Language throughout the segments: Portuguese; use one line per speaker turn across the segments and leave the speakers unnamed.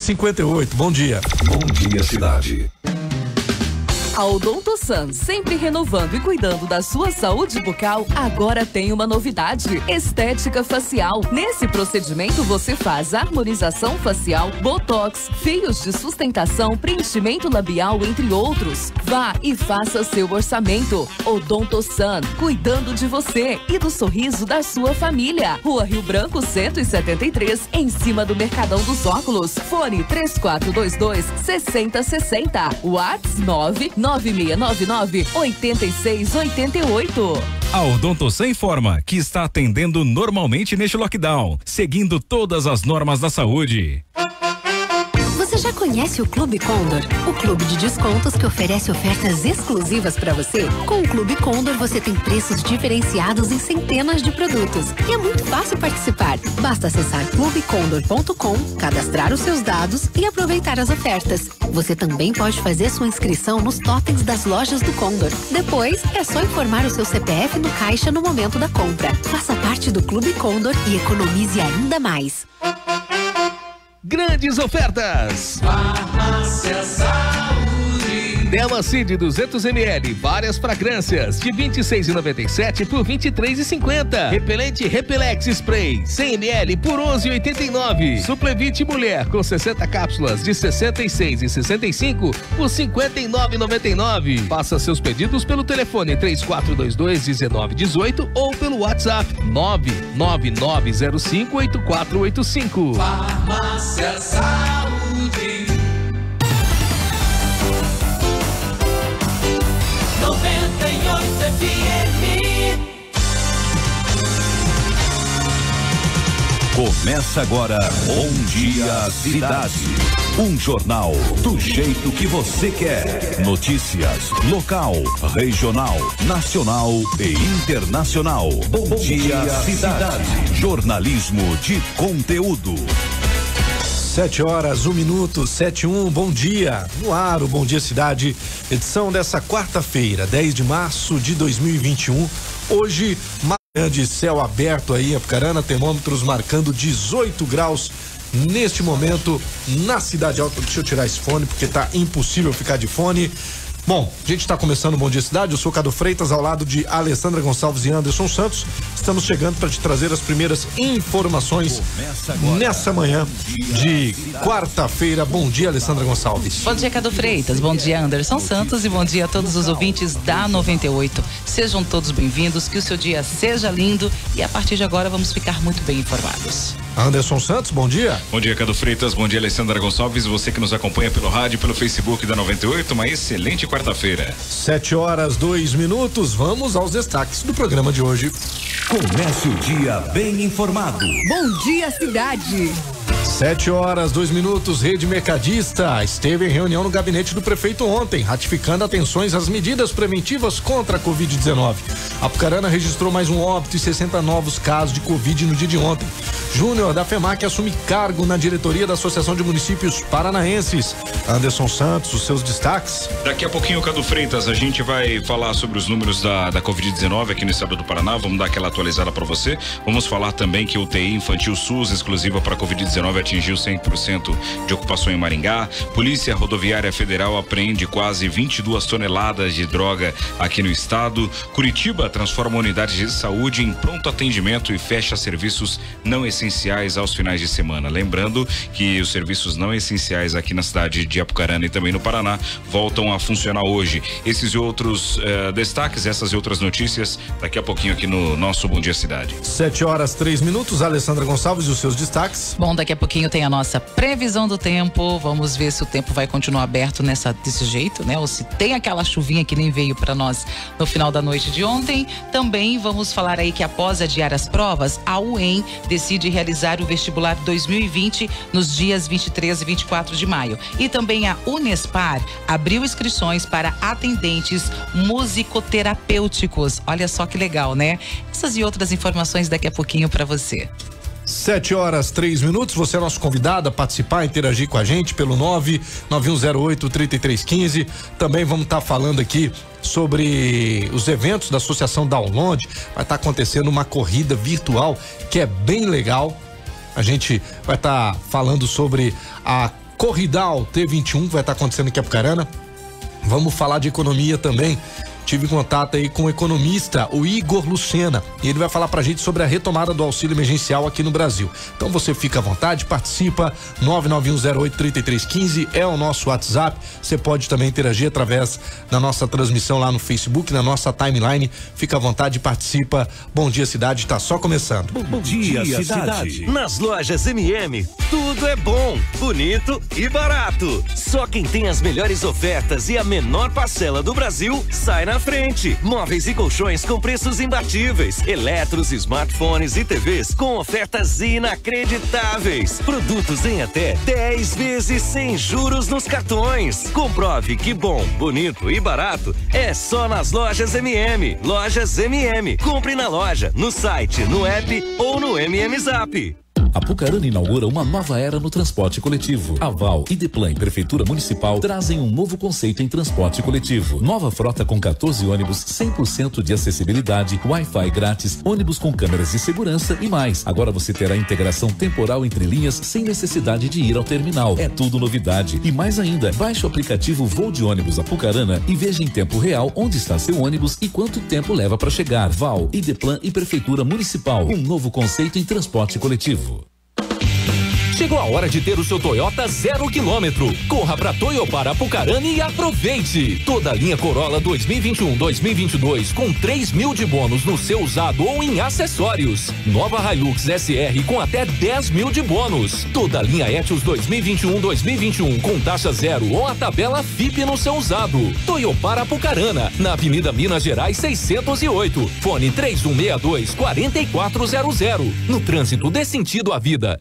58, bom dia.
Bom dia, cidade.
A Odontosan, sempre renovando e cuidando da sua saúde bucal, agora tem uma novidade: estética facial. Nesse procedimento você faz harmonização facial, botox, fios de sustentação, preenchimento labial, entre outros. Vá e faça seu orçamento. Odontosan, cuidando de você e do sorriso da sua família. Rua Rio Branco 173, em cima do Mercadão dos Óculos. Fone 3422-6060. WhatsApp 9699-8688.
A Odontosan informa que está atendendo normalmente neste lockdown, seguindo todas as normas da saúde.
Você já conhece o Clube Condor? O clube de descontos que oferece ofertas exclusivas para você? Com o Clube Condor você tem preços diferenciados em centenas de produtos. E é muito fácil participar. Basta acessar clubecondor.com, cadastrar os seus dados e aproveitar as ofertas. Você também pode fazer sua inscrição nos totens das lojas do Condor. Depois, é só informar o seu CPF no caixa no momento da compra. Faça parte do Clube Condor e economize ainda mais.
Grandes ofertas!
Farmácia Saúde.
Dermacide 200 ml, várias fragrâncias, de R$ 26,97 por R$ 23,50. Repelente Repelex Spray, 100 ml por R$ 11,89. Suplevite Mulher, com 60 cápsulas, de R$ 66,65 por R$ 59,99. Faça seus pedidos pelo telefone 3422-1918 ou pelo WhatsApp 99905-8485.
Farmácia Saúde. 98 FM.
Começa agora Bom Dia Cidade. Um jornal do jeito que você quer. Notícias local, regional, nacional e internacional. Bom Dia Cidade. Jornalismo de conteúdo.
7h, 1 minuto, 7:01, bom dia. No ar, o Bom Dia Cidade, edição dessa quarta-feira, 10 de março de 2021. Hoje, manhã de céu aberto aí em Apucarana, termômetros marcando 18 graus neste momento na Cidade Alta. Deixa eu tirar esse fone porque tá impossível ficar de fone. Bom, a gente está começando o Bom Dia Cidade, eu sou Cado Freitas, ao lado de Alessandra Gonçalves e Anderson Santos. Estamos chegando para te trazer as primeiras informações nessa manhã de quarta-feira. Bom dia, Alessandra Gonçalves.
Bom dia, Cado Freitas, bom dia, Anderson Santos, e bom dia a todos os ouvintes da 98. Sejam todos bem-vindos, que o seu dia seja lindo e a partir de agora vamos ficar muito bem informados.
Anderson Santos, bom dia.
Bom dia, Cado Freitas, bom dia, Alessandra Gonçalves, você que nos acompanha pelo rádio, pelo Facebook da 98, uma excelente quarta-feira.
7h, 2 minutos, vamos aos destaques do programa de hoje.
Comece o dia bem informado.
Bom dia, cidade.
7h, 2 minutos, Rede Mercadista esteve em reunião no gabinete do prefeito ontem, ratificando atenções às medidas preventivas contra a Covid-19. Apucarana registrou mais um óbito e 60 novos casos de Covid no dia de ontem. Júnior da FEMAC assume cargo na diretoria da Associação de Municípios Paranaenses. Anderson Santos, os seus destaques.
Daqui a pouquinho, Cado Freitas, a gente vai falar sobre os números da Covid-19 aqui no estado do Paraná. Vamos dar aquela atualizada para você. Vamos falar também que o UTI Infantil SUS exclusiva para Covid-19 atingiu 100% de ocupação em Maringá. Polícia Rodoviária Federal apreende quase 22 toneladas de droga aqui no estado. Curitiba transforma unidades de saúde em pronto atendimento e fecha serviços não essenciais aos finais de semana. Lembrando que os serviços não essenciais aqui na cidade de Apucarana e também no Paraná voltam a funcionar hoje. Esses e outros destaques, essas e outras notícias, daqui a pouquinho aqui no nosso Bom Dia Cidade.
7h, 3 minutos, Alessandra Gonçalves e os seus destaques.
Bom, daqui a pouquinho tem a nossa previsão do tempo. Vamos ver se o tempo vai continuar aberto desse jeito, né? Ou se tem aquela chuvinha que nem veio para nós no final da noite de ontem. Também vamos falar aí que após adiar as provas, a UEM decide realizar o vestibular 2020 nos dias 23 e 24 de maio. E também a Unespar abriu inscrições para atendentes musicoterapêuticos. Olha só que legal, né? Essas e outras informações daqui a pouquinho para você.
7h, 3 minutos, você é nosso convidado a participar, interagir com a gente pelo 99108-3315. Também vamos estar falando aqui sobre os eventos da Associação Download. Vai estar acontecendo uma corrida virtual que é bem legal. A gente vai estar falando sobre a Corridal T21 vai estar acontecendo aqui em Apucarana. Vamos falar de economia também. Tive contato aí com o economista, o Igor Lucena, e ele vai falar pra gente sobre a retomada do auxílio emergencial aqui no Brasil. Então você fica à vontade, participa, 991083315 é o nosso WhatsApp. Você pode também interagir através da nossa transmissão lá no Facebook, na nossa timeline. Fica à vontade, participa. Bom Dia Cidade, tá só começando.
Bom dia, cidade.
Nas lojas MM, tudo é bom, bonito e barato. Só quem tem as melhores ofertas e a menor parcela do Brasil sai na frente. Móveis e colchões com preços imbatíveis. Eletros, smartphones e TVs com ofertas inacreditáveis. Produtos em até 10 vezes sem juros nos cartões. Comprove que bom, bonito e barato é só nas lojas MM. Lojas MM. Compre na loja, no site, no app ou no MM Zap.
Apucarana inaugura uma nova era no transporte coletivo. A Val, Ideplan e Prefeitura Municipal trazem um novo conceito em transporte coletivo. Nova frota com 14 ônibus 100% de acessibilidade, Wi-Fi grátis, ônibus com câmeras de segurança e mais. Agora você terá integração temporal entre linhas sem necessidade de ir ao terminal. É tudo novidade. E mais ainda, baixe o aplicativo Voo de Ônibus Apucarana e veja em tempo real onde está seu ônibus e quanto tempo leva para chegar. Val, Ideplan e Prefeitura Municipal. Um novo conceito em transporte coletivo.
Chegou a hora de ter o seu Toyota 0 km. Corra pra Toyopar Apucarana e aproveite. Toda a linha Corolla 2021-2022 com 3.000 de bônus no seu usado ou em acessórios. Nova Hilux SR com até 10.000 de bônus. Toda a linha Etios 2021-2021 com taxa zero ou a tabela FIP no seu usado. Toyopar Apucarana, na Avenida Minas Gerais 608. Fone 3162-4400. No trânsito, dê sentido à vida.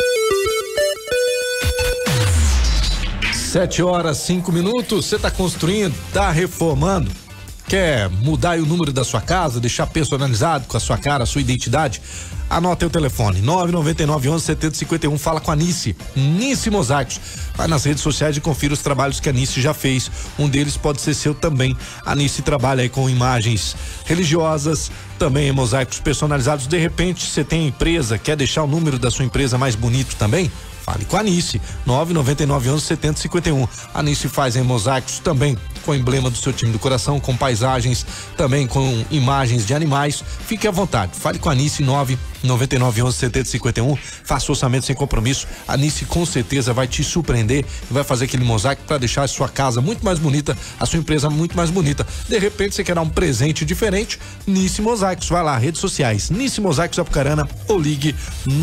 7h05. Você tá construindo, tá reformando, quer mudar aí o número da sua casa, deixar personalizado com a sua cara, a sua identidade? Anota aí o telefone, 999-11-7051, fala com a Nice Mosaicos. Vai nas redes sociais e confira os trabalhos que a Nice já fez. Um deles pode ser seu também. A Nice trabalha aí com imagens religiosas, também mosaicos personalizados. De repente, você tem empresa, quer deixar o número da sua empresa mais bonito também? Fale com a Nice, 999-11-7051. A Nice faz em mosaicos também com o emblema do seu time do coração, com paisagens, também com imagens de animais. Fique à vontade, fale com a Nice, 999-11-7051. Faça orçamento sem compromisso. A Nice com certeza vai te surpreender e vai fazer aquele mosaico para deixar a sua casa muito mais bonita, a sua empresa muito mais bonita. De repente você quer dar um presente diferente? Nice Mosaicos, vai lá, redes sociais, Nice Mosaicos Apucarana ou ligue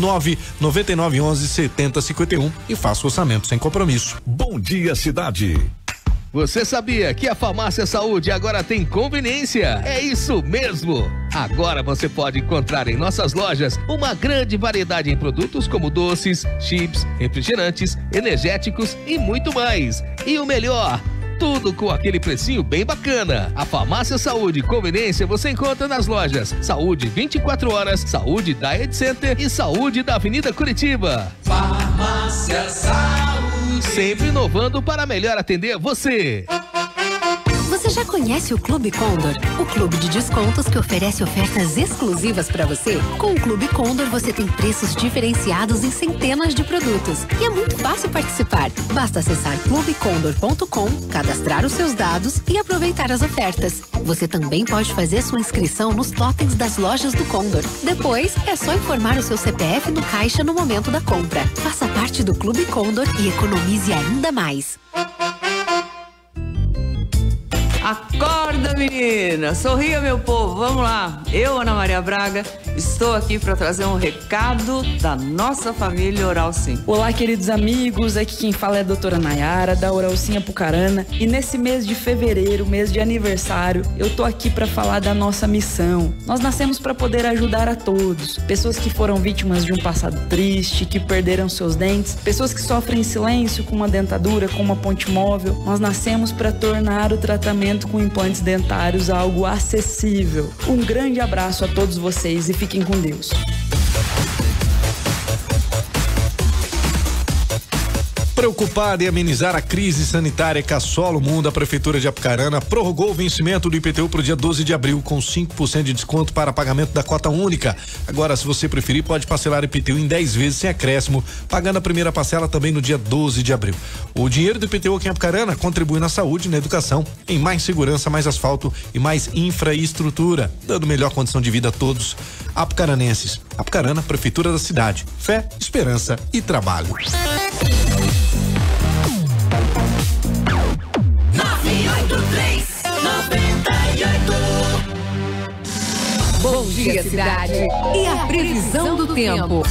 999-11-7051 e faça orçamento sem compromisso.
Bom dia, cidade.
Você sabia que a Farmácia Saúde agora tem conveniência? É isso mesmo! Agora você pode encontrar em nossas lojas uma grande variedade em produtos como doces, chips, refrigerantes, energéticos e muito mais. E o melhor, tudo com aquele precinho bem bacana. A Farmácia Saúde Conveniência você encontra nas lojas Saúde 24 Horas, Saúde Diet Center e Saúde da Avenida Curitiba.
Farmácia Saúde.
Sempre inovando para melhor atender você.
Você já conhece o Clube Condor? O clube de descontos que oferece ofertas exclusivas para você? Com o Clube Condor você tem preços diferenciados em centenas de produtos. E é muito fácil participar. Basta acessar clubecondor.com, cadastrar os seus dados e aproveitar as ofertas. Você também pode fazer sua inscrição nos totens das lojas do Condor. Depois, é só informar o seu CPF no caixa no momento da compra. Faça parte do Clube Condor e economize ainda mais.
Acorda, menina! Sorria, meu povo! Vamos lá! Eu, Ana Maria Braga, estou aqui para trazer um recado da nossa família Oral Sim.
Olá, queridos amigos! Aqui quem fala é a doutora Nayara, da Oral Sim Apucarana. E nesse mês de fevereiro, mês de aniversário, eu tô aqui para falar da nossa missão. Nós nascemos para poder ajudar a todos. Pessoas que foram vítimas de um passado triste, que perderam seus dentes, pessoas que sofrem em silêncio com uma dentadura, com uma ponte móvel. Nós nascemos para tornar o tratamento com implantes dentários algo acessível. Um grande abraço a todos vocês e fiquem com Deus.
Preocupada em amenizar a crise sanitária que assola o mundo, a Prefeitura de Apucarana prorrogou o vencimento do IPTU para o dia 12 de abril, com 5% de desconto para pagamento da cota única. Agora, se você preferir, pode parcelar o IPTU em 10 vezes sem acréscimo, pagando a primeira parcela também no dia 12 de abril. O dinheiro do IPTU aqui em Apucarana contribui na saúde, na educação, em mais segurança, mais asfalto e mais infraestrutura, dando melhor condição de vida a todos apucaranenses. Apucarana, Prefeitura da cidade. Fé, esperança e trabalho.
Bom dia, cidade. E a previsão do tempo.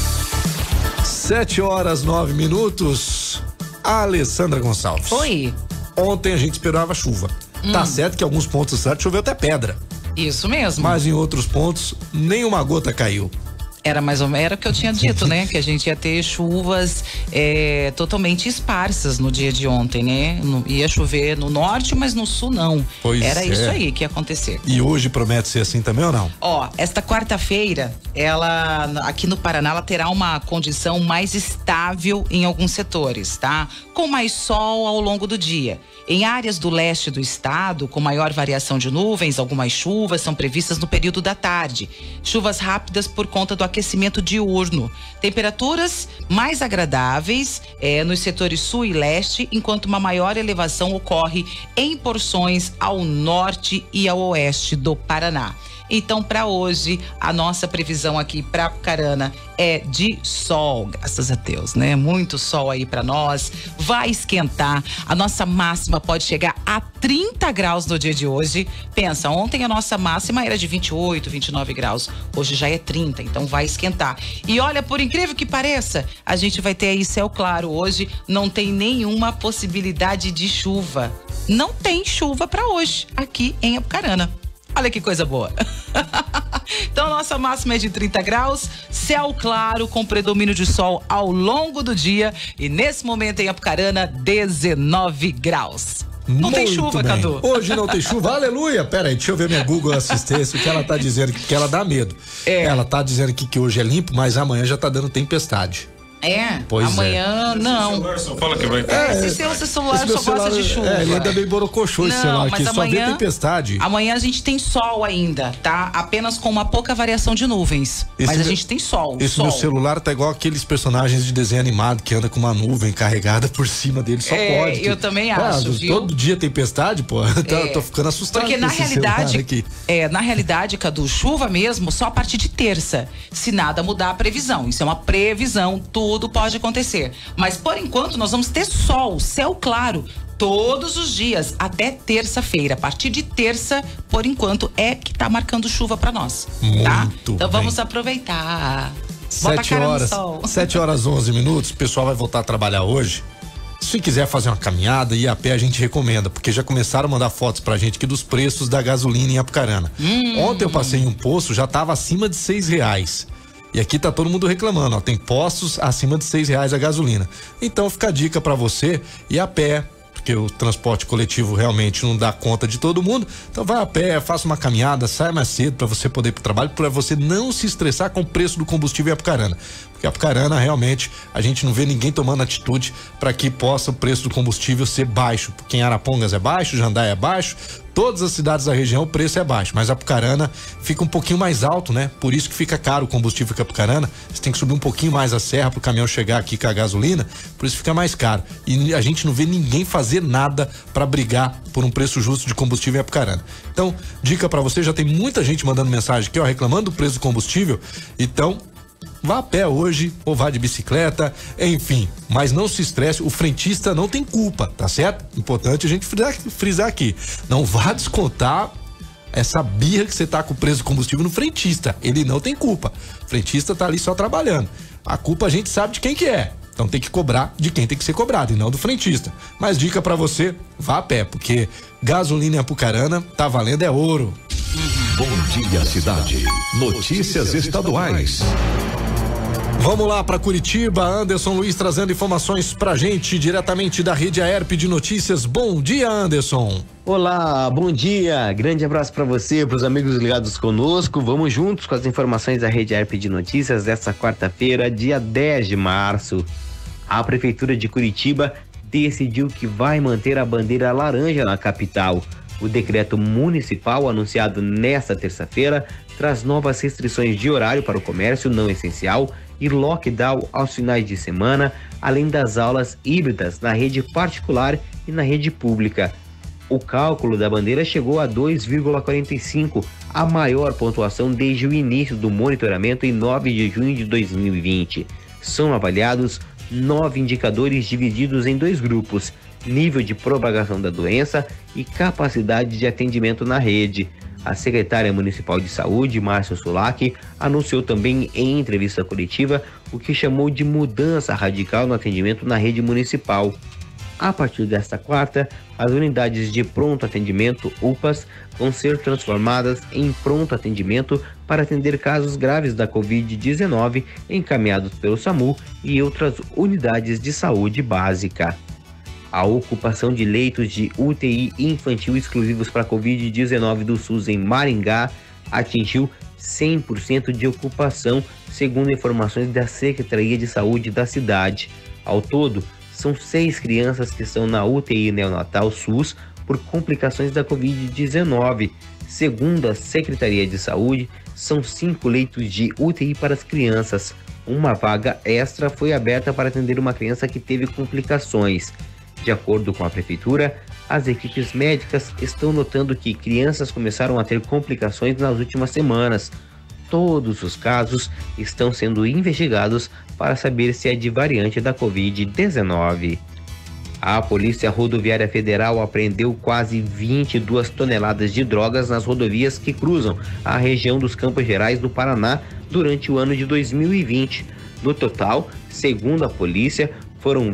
7h09. Alessandra Gonçalves.
Oi.
Ontem a gente esperava chuva. Tá certo que em alguns pontos da cidade choveu até pedra.
Isso mesmo.
Mas em outros pontos, nenhuma gota caiu.
Era mais ou menos, era o que eu tinha dito, né? Que a gente ia ter chuvas totalmente esparsas no dia de ontem, né? Ia chover no norte, mas no sul não.
Pois
era
é.
isso aí que ia acontecer.
E hoje promete ser assim também ou não?
Ó, esta quarta-feira, ela, aqui no Paraná, ela terá uma condição mais estável em alguns setores, tá? Com mais sol ao longo do dia. Em áreas do leste do estado, com maior variação de nuvens, algumas chuvas são previstas no período da tarde. Chuvas rápidas por conta do aquecimento diurno. Temperaturas mais agradáveis nos setores sul e leste, enquanto uma maior elevação ocorre em porções ao norte e ao oeste do Paraná. Então, para hoje, a nossa previsão aqui para Apucarana é de sol, graças a Deus, né? Muito sol aí para nós. Vai esquentar. A nossa máxima pode chegar a 30 graus no dia de hoje. Pensa, ontem a nossa máxima era de 28, 29 graus. Hoje já é 30, então vai esquentar. E olha, por incrível que pareça, a gente vai ter aí céu claro hoje. Não tem nenhuma possibilidade de chuva. Não tem chuva para hoje aqui em Apucarana. Olha que coisa boa. Então, nossa máxima é de 30 graus, céu claro com predomínio de sol ao longo do dia e nesse momento em Apucarana, 19 graus. Não tem chuva,
bem.
Cadu.
Hoje não tem chuva, aleluia. Pera aí, deixa eu ver minha Google Assistência, o que ela tá dizendo, que ela dá medo. Ela tá dizendo aqui que hoje é limpo, mas amanhã já tá dando tempestade.
Pois amanhã não.
Só fala que vai ter.
Esse seu celular só gosta de chuva.
Ele ainda bem borocochô esse celular aqui,
mas
só vê tempestade.
Amanhã a gente tem sol ainda, tá? Apenas com uma pouca variação de nuvens. Mas a gente tem sol.
Esse meu celular tá igual aqueles personagens de desenho animado que anda com uma nuvem carregada por cima dele, só pode.
Eu também acho, viu?
Todo dia tempestade, pô. Tô ficando assustado.
Porque
com esse celular aqui.
na realidade, Cadu, chuva mesmo só a partir de terça, se nada mudar a previsão. Isso é uma previsão, tudo pode acontecer. Mas por enquanto nós vamos ter sol, céu claro, todos os dias até terça-feira. A partir de terça, por enquanto, é que tá marcando chuva pra nós, tá? Então vamos aproveitar.
7h11, o pessoal vai voltar a trabalhar hoje. Se quiser fazer uma caminhada, ir a pé, a gente recomenda, porque já começaram a mandar fotos pra gente aqui dos preços da gasolina em Apucarana. Ontem eu passei em um posto, já tava acima de R$6. E aqui tá todo mundo reclamando, ó, tem postos acima de R$6 a gasolina. Então fica a dica pra você ir a pé, porque o transporte coletivo realmente não dá conta de todo mundo. Então vai a pé, faça uma caminhada, saia mais cedo pra você poder ir pro trabalho, pra você não se estressar com o preço do combustível em Apucarana. Porque Apucarana, realmente, a gente não vê ninguém tomando atitude para que possa o preço do combustível ser baixo. Porque em Arapongas é baixo, Jandaia é baixo, todas as cidades da região o preço é baixo, mas Apucarana fica um pouquinho mais alto, né? Por isso que fica caro o combustível em Apucarana. Você tem que subir um pouquinho mais a serra pro caminhão chegar aqui com a gasolina, por isso fica mais caro. E a gente não vê ninguém fazer nada para brigar por um preço justo de combustível em Apucarana. Então, dica para você, já tem muita gente mandando mensagem aqui, ó, reclamando do preço do combustível. Então, vá a pé hoje ou vá de bicicleta, enfim, mas não se estresse, o frentista não tem culpa, tá certo? Importante a gente frisar aqui, não vá descontar essa birra que você tá com o preço do combustível no frentista, ele não tem culpa, o frentista tá ali só trabalhando, a culpa a gente sabe de quem que é, então tem que cobrar de quem tem que ser cobrado e não do frentista, mas dica pra você, vá a pé, porque gasolina em Apucarana tá valendo é ouro.
Bom dia, cidade. Notícias estaduais.
Vamos lá para Curitiba, Anderson Luiz trazendo informações pra gente diretamente da Rede Aerp de Notícias. Bom dia, Anderson.
Olá, bom dia. Grande abraço para você, para os amigos ligados conosco. Vamos juntos com as informações da Rede Aerp de Notícias desta quarta-feira, dia 10 de março. A Prefeitura de Curitiba decidiu que vai manter a bandeira laranja na capital. O decreto municipal anunciado nesta terça-feira traz novas restrições de horário para o comércio não essencial e lockdown aos finais de semana, além das aulas híbridas na rede particular e na rede pública. O cálculo da bandeira chegou a 2,45, a maior pontuação desde o início do monitoramento em 9 de junho de 2020. São avaliados 9 indicadores divididos em 2 grupos: nível de propagação da doença e capacidade de atendimento na rede. A secretária municipal de saúde, Márcia Sulac, anunciou também em entrevista coletiva o que chamou de mudança radical no atendimento na rede municipal. A partir desta quarta, as unidades de pronto atendimento, UPAs, vão ser transformadas em pronto atendimento para atender casos graves da Covid-19 encaminhados pelo SAMU e outras unidades de saúde básica. A ocupação de leitos de UTI infantil exclusivos para Covid-19 do SUS em Maringá atingiu 100% de ocupação, segundo informações da Secretaria de Saúde da cidade. Ao todo, são 6 crianças que estão na UTI neonatal SUS por complicações da Covid-19. Segundo a Secretaria de Saúde, são 5 leitos de UTI para as crianças. Uma vaga extra foi aberta para atender uma criança que teve complicações. De acordo com a Prefeitura, as equipes médicas estão notando que crianças começaram a ter complicações nas últimas semanas. Todos os casos estão sendo investigados para saber se é de variante da Covid-19. A Polícia Rodoviária Federal apreendeu quase 22 toneladas de drogas nas rodovias que cruzam a região dos Campos Gerais do Paraná durante o ano de 2020. No total, segundo a polícia, foram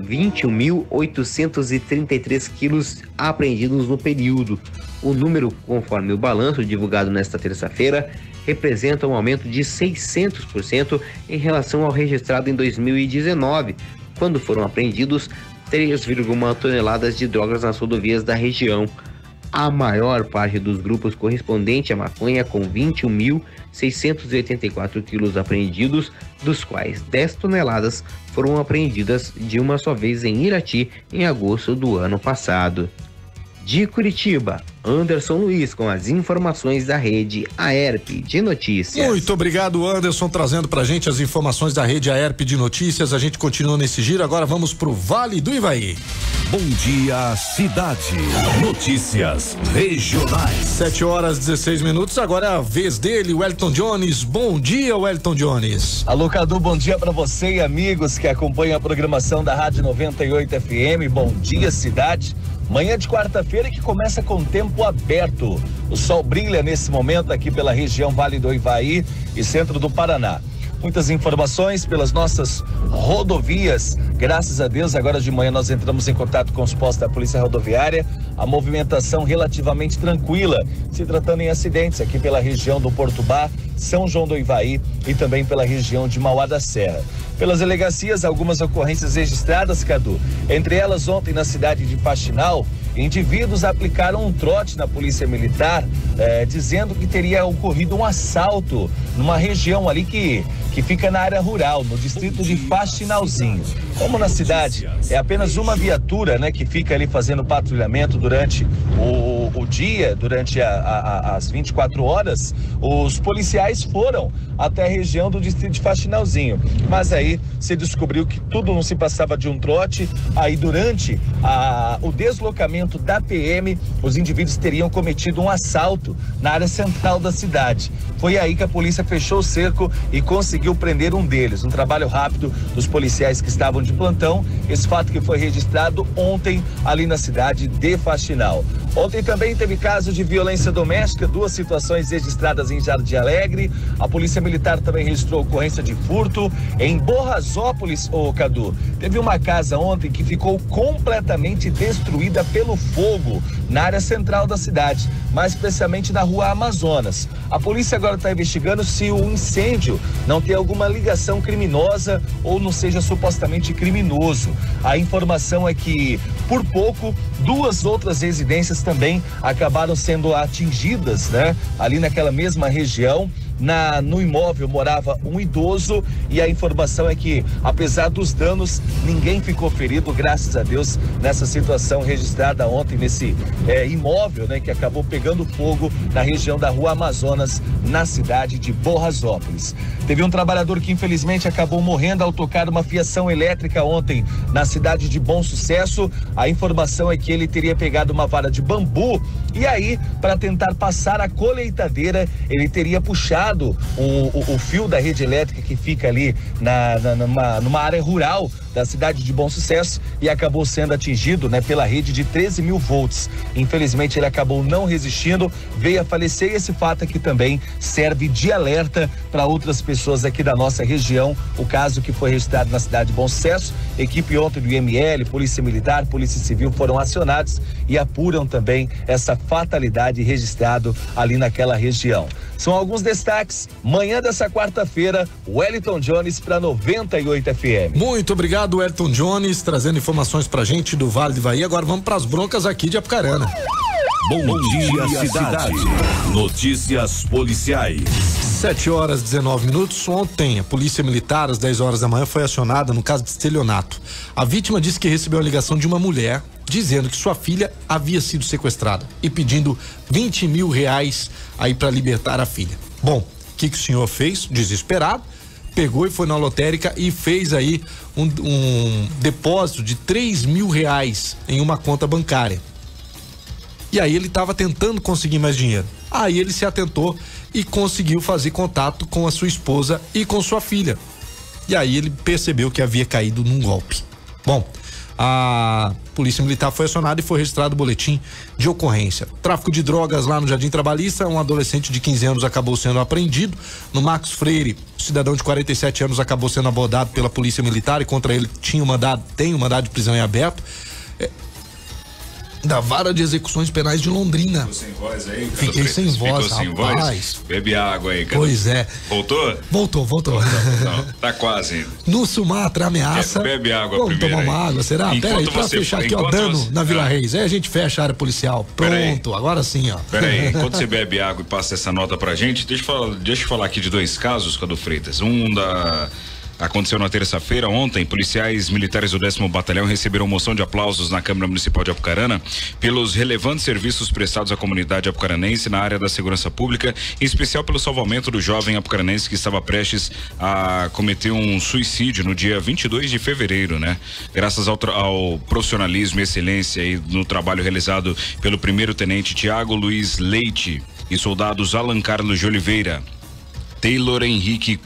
21.833 quilos apreendidos no período. O número, conforme o balanço divulgado nesta terça-feira, representa um aumento de 600% em relação ao registrado em 2019, quando foram apreendidos 3,1 toneladas de drogas nas rodovias da região. A maior parte dos grupos correspondente à maconha, com 21.684 quilos apreendidos, dos quais 10 toneladas foram apreendidas de uma só vez em Irati em agosto do ano passado. De Curitiba, Anderson Luiz com as informações da rede AERP de notícias.
Muito obrigado, Anderson, trazendo pra gente as informações da rede AERP de notícias. A gente continua nesse giro, agora vamos pro Vale do Ivaí.
Bom dia, cidade. Notícias regionais.
7h16, agora é a vez dele, Wellington Jones. Bom dia, Wellington Jones.
Alô, Cadu, bom dia pra você e amigos que acompanham a programação da Rádio 98 FM. Bom dia, cidade. Manhã de quarta-feira que começa com tempo aberto. O sol brilha nesse momento aqui pela região Vale do Ivaí e centro do Paraná. Muitas informações pelas nossas rodovias. Graças a Deus, agora de manhã nós entramos em contato com os postos da Polícia Rodoviária. A movimentação relativamente tranquila, se tratando em acidentes aqui pela região do Porto Bar, São João do Ivaí e também pela região de Mauá da Serra. Pelas delegacias, algumas ocorrências registradas, Cadu. Entre elas, ontem na cidade de Faxinal, indivíduos aplicaram um trote na polícia militar, dizendo que teria ocorrido um assalto numa região ali que fica na área rural, no distrito de Faxinalzinho. Como na cidade é apenas uma viatura, né, que fica ali fazendo patrulhamento durante o dia, durante as 24 horas, os policiais foram até a região do distrito de Faxinalzinho. Mas aí se descobriu que tudo não se passava de um trote. Aí durante o deslocamento da PM, os indivíduos teriam cometido um assalto na área central da cidade. Foi aí que a polícia fechou o cerco e conseguiu prender um deles. Um trabalho rápido dos policiais que estavam de plantão. Esse fato que foi registrado ontem ali na cidade de Faxinal. Ontem também teve caso de violência doméstica, 2 situações registradas em Jardim Alegre. A Polícia Militar também registrou ocorrência de furto em Borrasópolis, Cadu. Teve uma casa ontem que ficou completamente destruída pelo fogo na área central da cidade, mais especialmente na rua Amazonas. A polícia agora está investigando se o incêndio não tem alguma ligação criminosa ou não seja supostamente criminoso. A informação é que, por pouco, 2 outras residências também acabaram sendo atingidas, né? Ali naquela mesma região. no imóvel morava um idoso e a informação é que, apesar dos danos, ninguém ficou ferido, graças a Deus, nessa situação registrada ontem nesse imóvel, né, que acabou pegando fogo na região da Rua Amazonas, na cidade de Borrasópolis. Teve um trabalhador que infelizmente acabou morrendo ao tocar uma fiação elétrica ontem na cidade de Bom Sucesso. A informação é que ele teria pegado uma vara de bambu e aí, para tentar passar a colheitadeira, ele teria puxado o fio da rede elétrica que fica ali numa área rural da cidade de Bom Sucesso e acabou sendo atingido, né, pela rede de 13.000 volts. Infelizmente ele acabou não resistindo, veio a falecer e esse fato aqui também serve de alerta para outras pessoas aqui da nossa região. O caso que foi registrado na cidade de Bom Sucesso, equipe ontem do IML, Polícia Militar, Polícia Civil foram acionados e apuram também essa fatalidade registrado ali naquela região. São alguns destaques. Manhã dessa quarta-feira, Wellington Jones para 98 FM.
Muito obrigado, Wellington Jones, trazendo informações pra gente do Vale do Ivaí. Agora vamos pras broncas aqui de Apucarana.
Bom dia, cidade. Notícias policiais.
7h19. Ontem, a Polícia Militar, às 10 horas da manhã, foi acionada no caso de estelionato. A vítima disse que recebeu a ligação de uma mulher dizendo que sua filha havia sido sequestrada e pedindo 20 mil reais aí para libertar a filha. Bom, o que o senhor fez? Desesperado, pegou e foi na lotérica e fez aí um depósito de 3 mil reais em uma conta bancária. E aí ele estava tentando conseguir mais dinheiro. Aí ele se atentou e conseguiu fazer contato com a sua esposa e com sua filha. E aí ele percebeu que havia caído num golpe. Bom, a Polícia Militar foi acionada e foi registrado o boletim de ocorrência. Tráfico de drogas lá no Jardim Trabalhista, um adolescente de 15 anos acabou sendo apreendido. No Marcos Freire, o cidadão de 47 anos acabou sendo abordado pela Polícia Militar e contra ele tem um mandado de prisão em aberto. Da Vara de Execuções Penais de Londrina.
Ficou sem voz aí?
Fiquei sem voz,
sem
rapaz.
Voz? Bebe água aí, cara.
Pois é.
Voltou?
Voltou.
Não, tá quase.
No Sumatra ameaça.
Bebe água
Vamos
primeiro.
Vamos tomar uma água, será? Pera aí, pra fechar aqui, ó, dano na Vila Reis. Aí a gente fecha a área policial. Pronto, agora sim, ó.
Peraí, enquanto você bebe água e passa essa nota pra gente, deixa eu falar aqui de dois casos, Cadu Freitas. Aconteceu na terça-feira, ontem, policiais militares do 10º Batalhão receberam moção de aplausos na Câmara Municipal de Apucarana pelos relevantes serviços prestados à comunidade apucaranense na área da segurança pública, em especial pelo salvamento do jovem apucaranense que estava prestes a cometer um suicídio no dia 22 de fevereiro, né? Graças ao profissionalismo e excelência e no trabalho realizado pelo primeiro-tenente Tiago Luiz Leite e soldados Alan Carlos de Oliveira, Taylor Henrique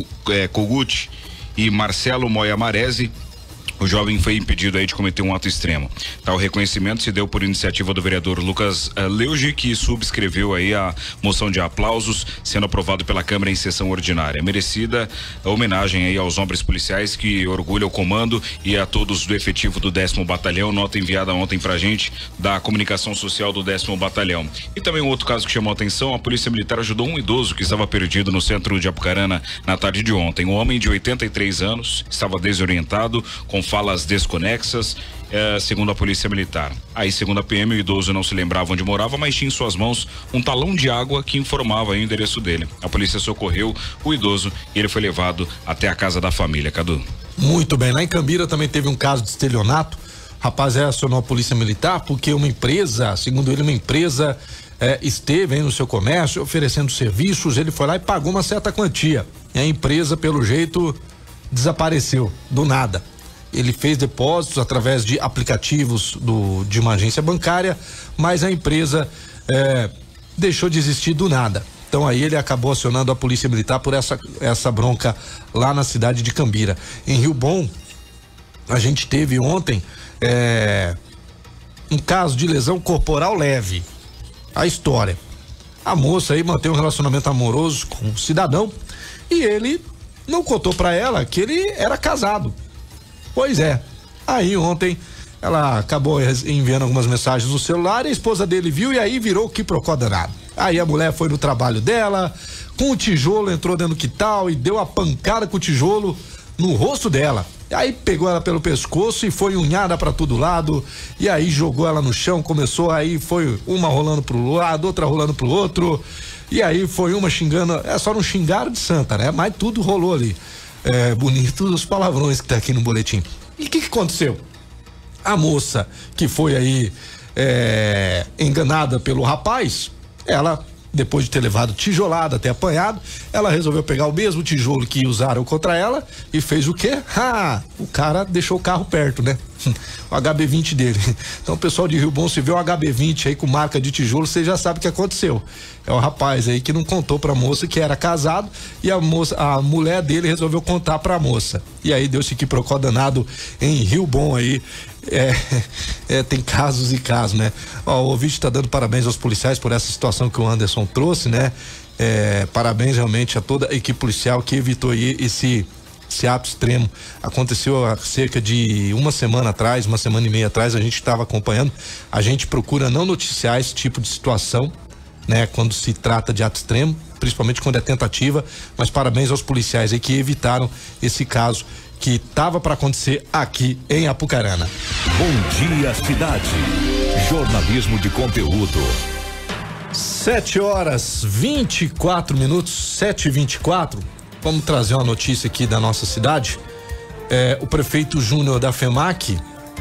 Kogut e Marcelo Moya Maresi, o jovem foi impedido aí de cometer um ato extremo. Tal reconhecimento se deu por iniciativa do vereador Lucas Leuge, que subscreveu aí a moção de aplausos, sendo aprovado pela Câmara em sessão ordinária. Merecida a homenagem aí aos homens policiais que orgulham o comando e a todos do efetivo do 10º Batalhão, nota enviada ontem pra gente da comunicação social do 10º Batalhão. E também um outro caso que chamou a atenção, a Polícia Militar ajudou um idoso que estava perdido no centro de Apucarana na tarde de ontem. Um homem de 83 anos estava desorientado, com falas desconexas, segundo a Polícia Militar. Aí, segundo a PM, o idoso não se lembrava onde morava, mas tinha em suas mãos um talão de água que informava aí o endereço dele. A polícia socorreu o idoso e ele foi levado até a casa da família. Cadu.
Muito bem, lá em Cambira também teve um caso de estelionato. O rapaz acionou a Polícia Militar porque uma empresa, segundo ele, esteve aí no seu comércio oferecendo serviços, ele foi lá e pagou uma certa quantia. E a empresa, pelo jeito, desapareceu do nada. Ele fez depósitos através de aplicativos de uma agência bancária, mas a empresa deixou de existir do nada. Então aí ele acabou acionando a Polícia Militar por essa bronca lá na cidade de Cambira. Em Rio Bom, a gente teve ontem um caso de lesão corporal leve. A história: a moça aí mantém um relacionamento amoroso com um cidadão e ele não contou pra ela que ele era casado. Pois é, aí ontem ela acabou enviando algumas mensagens no celular e a esposa dele viu e aí virou quiprocó danado. Aí a mulher foi no trabalho dela, com o tijolo, entrou dentro do quintal e deu a pancada com o tijolo no rosto dela. Aí pegou ela pelo pescoço e foi unhada pra todo lado e aí jogou ela no chão, foi uma rolando pro lado, outra rolando pro outro E aí foi uma xingando, só não xingaram de santa, né? Mas tudo rolou ali. Bonito os palavrões que tá aqui no boletim. E o que aconteceu? A moça que foi aí enganada pelo rapaz, ela, depois de ter levado tijolada, ter apanhado, ela resolveu pegar o mesmo tijolo que usaram contra ela e fez o quê? O cara deixou o carro perto, né? O HB20 dele. Então o pessoal de Rio Bom, se vê um HB20 aí com marca de tijolo, você já sabe o que aconteceu. É o rapaz aí que não contou pra moça que era casado e a mulher dele resolveu contar pra moça. E aí deu-se que procó danado em Rio Bom aí. Tem casos e casos, né? O ouvinte tá dando parabéns aos policiais por essa situação que o Anderson trouxe, né? Parabéns realmente a toda a equipe policial que evitou aí esse ato extremo. Aconteceu há cerca de uma semana e meia atrás, a gente estava acompanhando. A gente procura não noticiar esse tipo de situação, né? Quando se trata de ato extremo, principalmente quando é tentativa, mas parabéns aos policiais aí que evitaram esse caso que estava para acontecer aqui em Apucarana.
Bom dia, cidade. Jornalismo de conteúdo.
7h24, 7h24. Vamos trazer uma notícia aqui da nossa cidade. O prefeito Júnior da FEMAC,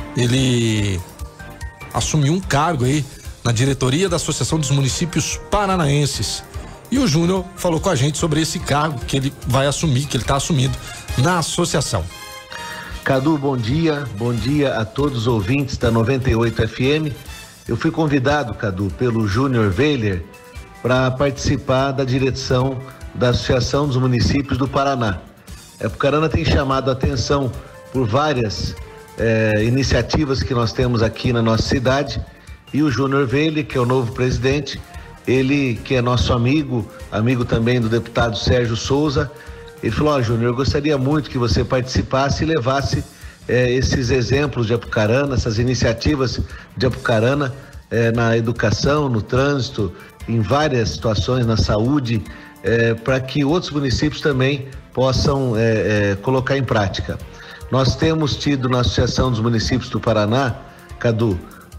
ele assumiu um cargo aí na diretoria da Associação dos Municípios Paranaenses. E o Júnior falou com a gente sobre esse cargo que ele vai assumir, que ele está assumindo na associação.
Cadu, bom dia a todos os ouvintes da 98 FM. Eu fui convidado, Cadu, pelo Júnior Weiler para participar da direção da Associação dos Municípios do Paraná. Apucarana tem chamado a atenção por várias iniciativas que nós temos aqui na nossa cidade, e o Júnior Weiler, que é o novo presidente, ele que é nosso amigo também do deputado Sérgio Souza, ele falou: Júnior, eu gostaria muito que você participasse e levasse esses exemplos de Apucarana, essas iniciativas de Apucarana na educação, no trânsito, em várias situações, na saúde, para que outros municípios também possam colocar em prática. Nós temos tido na Associação dos Municípios do Paraná, Cadu,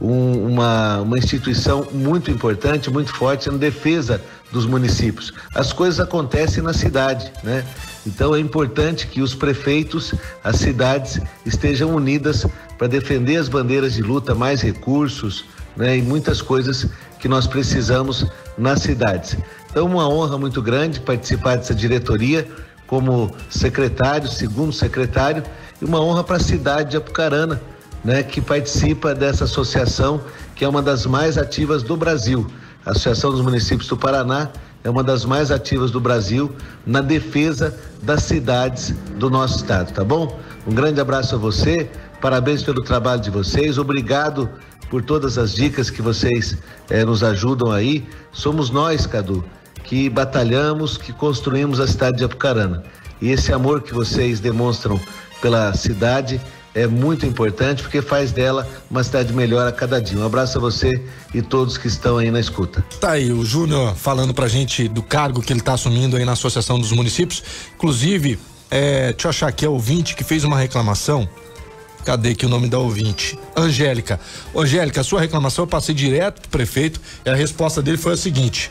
uma instituição muito importante, muito forte na defesa dos municípios. As coisas acontecem na cidade, né? Então é importante que os prefeitos, as cidades estejam unidas para defender as bandeiras de luta, mais recursos, né? E muitas coisas que nós precisamos nas cidades. Então, uma honra muito grande participar dessa diretoria como secretário, segundo secretário, e uma honra para a cidade de Apucarana, né, que participa dessa associação, que é uma das mais ativas do Brasil. A Associação dos Municípios do Paraná é uma das mais ativas do Brasil na defesa das cidades do nosso estado, tá bom? Um grande abraço a você, parabéns pelo trabalho de vocês, obrigado por todas as dicas que vocês nos ajudam aí. Somos nós, Cadu, que batalhamos, que construímos a cidade de Apucarana. E esse amor que vocês demonstram pela cidade é muito importante, porque faz dela uma cidade melhor a cada dia. Um abraço a você e todos que estão aí na escuta.
Tá aí o Júnior falando pra gente do cargo que ele tá assumindo aí na Associação dos Municípios. Inclusive, deixa eu achar aqui, é o ouvinte que fez uma reclamação. Cadê aqui o nome da ouvinte? Angélica. Angélica, a sua reclamação eu passei direto pro prefeito e a resposta dele foi a seguinte: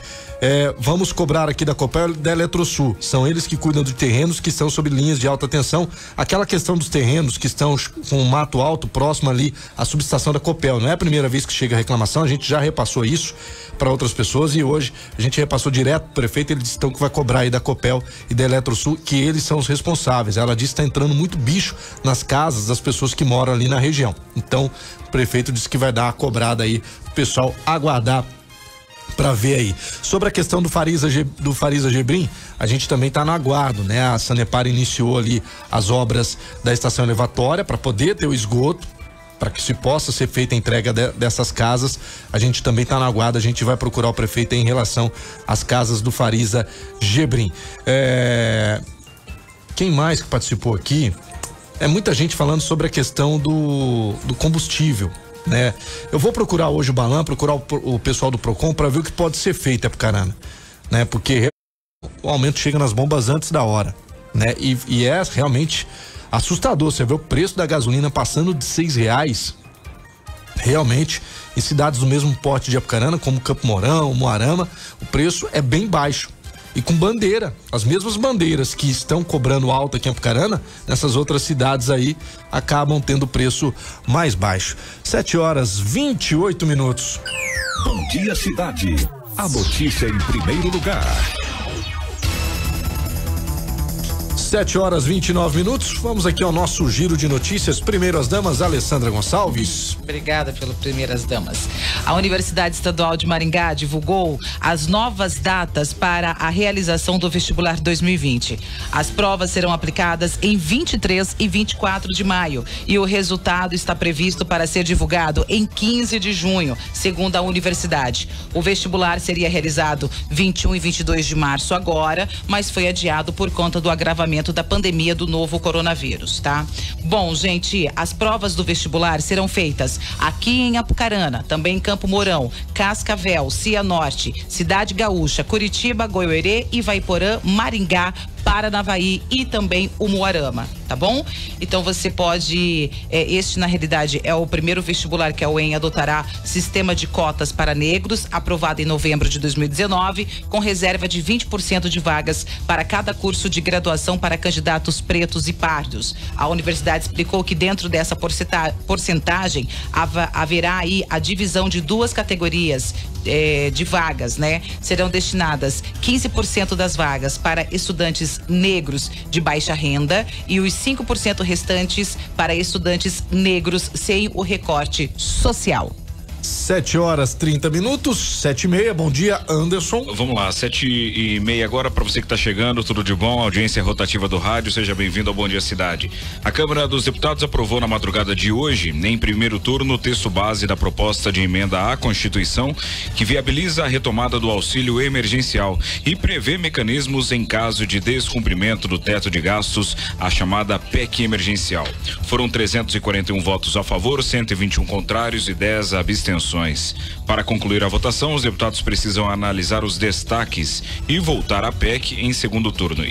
vamos cobrar aqui da Copel e da Eletrosul. São eles que cuidam de terrenos que estão sob linhas de alta tensão. Aquela questão dos terrenos que estão com mato alto próximo ali à subestação da Copel. Não é a primeira vez que chega a reclamação, a gente já repassou isso para outras pessoas e hoje a gente repassou direto pro prefeito. Ele disse então que vai cobrar aí da Copel e da Eletrosul, que eles são os responsáveis. Ela disse que está entrando muito bicho nas casas das pessoas que moram ali na região. Então, o prefeito disse que vai dar a cobrada aí, o pessoal aguardar para ver aí. Sobre a questão do Fariza Gebrim, a gente também está no aguardo, né? A Sanepar iniciou ali as obras da estação elevatória para poder ter o esgoto, para que se possa ser feita a entrega dessas casas. A gente também está no aguardo, a gente vai procurar o prefeito em relação às casas do Fariza Gebrim. Quem mais que participou aqui? Muita gente falando sobre a questão do combustível, né? Eu vou procurar hoje o Balan, procurar o pessoal do Procon para ver o que pode ser feito, Apucarana, né? Porque o aumento chega nas bombas antes da hora, né? E é realmente assustador, você vê o preço da gasolina passando de R$6, Realmente, em cidades do mesmo porte de Apucarana, como Campo Mourão, Moarama, o preço é bem baixo. E com bandeira, as mesmas bandeiras que estão cobrando alto aqui em Apucarana, nessas outras cidades aí, acabam tendo preço mais baixo. 7h28.
Bom dia, cidade. A notícia em primeiro lugar.
7h29. Vamos aqui ao nosso giro de notícias. Primeiro as damas, Alessandra Gonçalves.
Obrigada pelo Primeiras Damas. A Universidade Estadual de Maringá divulgou as novas datas para a realização do vestibular 2020. As provas serão aplicadas em 23 e 24 de maio e o resultado está previsto para ser divulgado em 15 de junho, segundo a universidade. O vestibular seria realizado 21 e 22 de março agora, mas foi adiado por conta do agravamento da pandemia do novo coronavírus, tá? Bom, gente, as provas do vestibular serão feitas aqui em Apucarana, também em Campo Mourão, Cascavel, Cianorte, Cidade Gaúcha, Curitiba, Goiôerê, Ivaiporã, Maringá, Paranavaí e também o Moarama, tá bom? Então você pode, este na realidade é o primeiro vestibular que a UEM adotará sistema de cotas para negros, aprovado em novembro de 2019, com reserva de 20% de vagas para cada curso de graduação para candidatos pretos e pardos. A universidade explicou que dentro dessa porcentagem haverá aí a divisão de duas categorias de vagas, né? Serão destinadas 15% das vagas para estudantes negros de baixa renda e os 5% restantes para estudantes negros sem o recorte social.
7h30, 7h30. Bom dia, Anderson.
Vamos lá, 7h30 agora, para você que está chegando, tudo de bom, audiência rotativa do rádio, seja bem-vindo ao Bom Dia Cidade. A Câmara dos Deputados aprovou na madrugada de hoje, em primeiro turno, o texto base da proposta de emenda à Constituição, que viabiliza a retomada do auxílio emergencial e prevê mecanismos em caso de descumprimento do teto de gastos, a chamada PEC emergencial. Foram 341 votos a favor, 121 contrários e 10 abstenções. Para concluir a votação, os deputados precisam analisar os destaques e votar a PEC em segundo turno.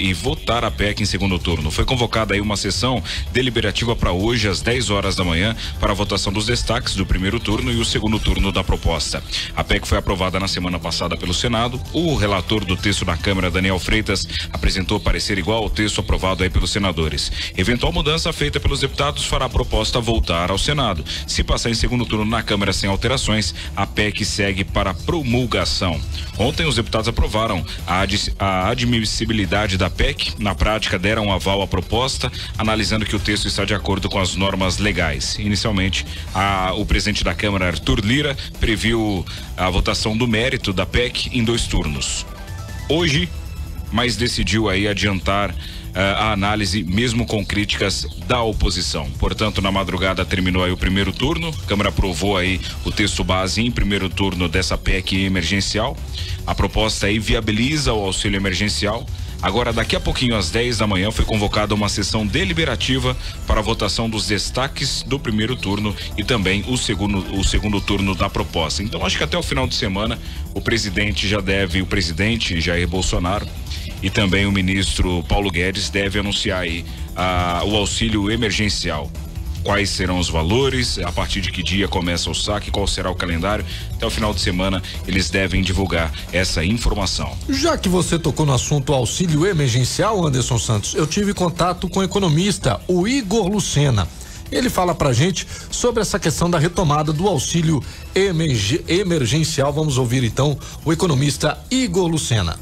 Foi convocada aí uma sessão deliberativa para hoje, às 10 horas da manhã, para a votação dos destaques do primeiro turno e o segundo turno da proposta. A PEC foi aprovada na semana passada pelo Senado. O relator do texto na Câmara, Daniel Freitas, apresentou parecer igual ao texto aprovado aí pelos senadores. Eventual mudança feita pelos deputados fará a proposta voltar ao Senado. Se passar em segundo turno na Câmara sem alterações, a PEC segue para promulgação. Ontem os deputados aprovaram a admissibilidade da PEC. Na prática, deram um aval à proposta, analisando que o texto está de acordo com as normas legais. Inicialmente, o presidente da Câmara, Arthur Lira, previu a votação do mérito da PEC em 2 turnos. Hoje, mas decidiu aí adiantar a análise, mesmo com críticas da oposição. Portanto, na madrugada terminou aí o primeiro turno. A Câmara aprovou aí o texto base em primeiro turno dessa PEC emergencial. A proposta aí viabiliza o auxílio emergencial. Agora, daqui a pouquinho, às 10 da manhã, foi convocada uma sessão deliberativa para a votação dos destaques do primeiro turno e também o segundo turno da proposta. Então, acho que até o final de semana, o presidente Jair Bolsonaro e também o ministro Paulo Guedes deve anunciar aí o auxílio emergencial. Quais serão os valores, a partir de que dia começa o saque, qual será o calendário. Até o final de semana eles devem divulgar essa informação.
Já que você tocou no assunto auxílio emergencial, Anderson Santos, eu tive contato com o economista, o Igor Lucena. Ele fala pra gente sobre essa questão da retomada do auxílio emergencial. Vamos ouvir então o economista Igor Lucena.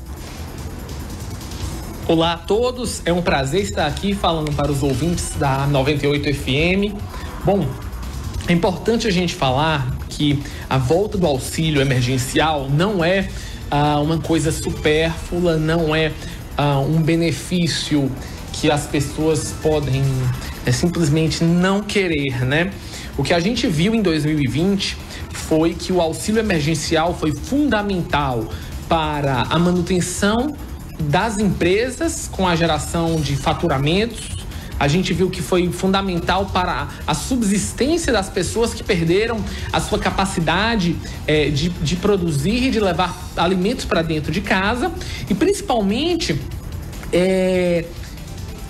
Olá a todos, é um prazer estar aqui falando para os ouvintes da 98 FM. Bom, é importante a gente falar que a volta do auxílio emergencial não é uma coisa supérflua, não é um benefício que as pessoas podem simplesmente não querer, né? O que a gente viu em 2020 foi que o auxílio emergencial foi fundamental para a manutenção das empresas com a geração de faturamentos. A gente viu que foi fundamental para a subsistência das pessoas que perderam a sua capacidade de produzir e de levar alimentos para dentro de casa. E principalmente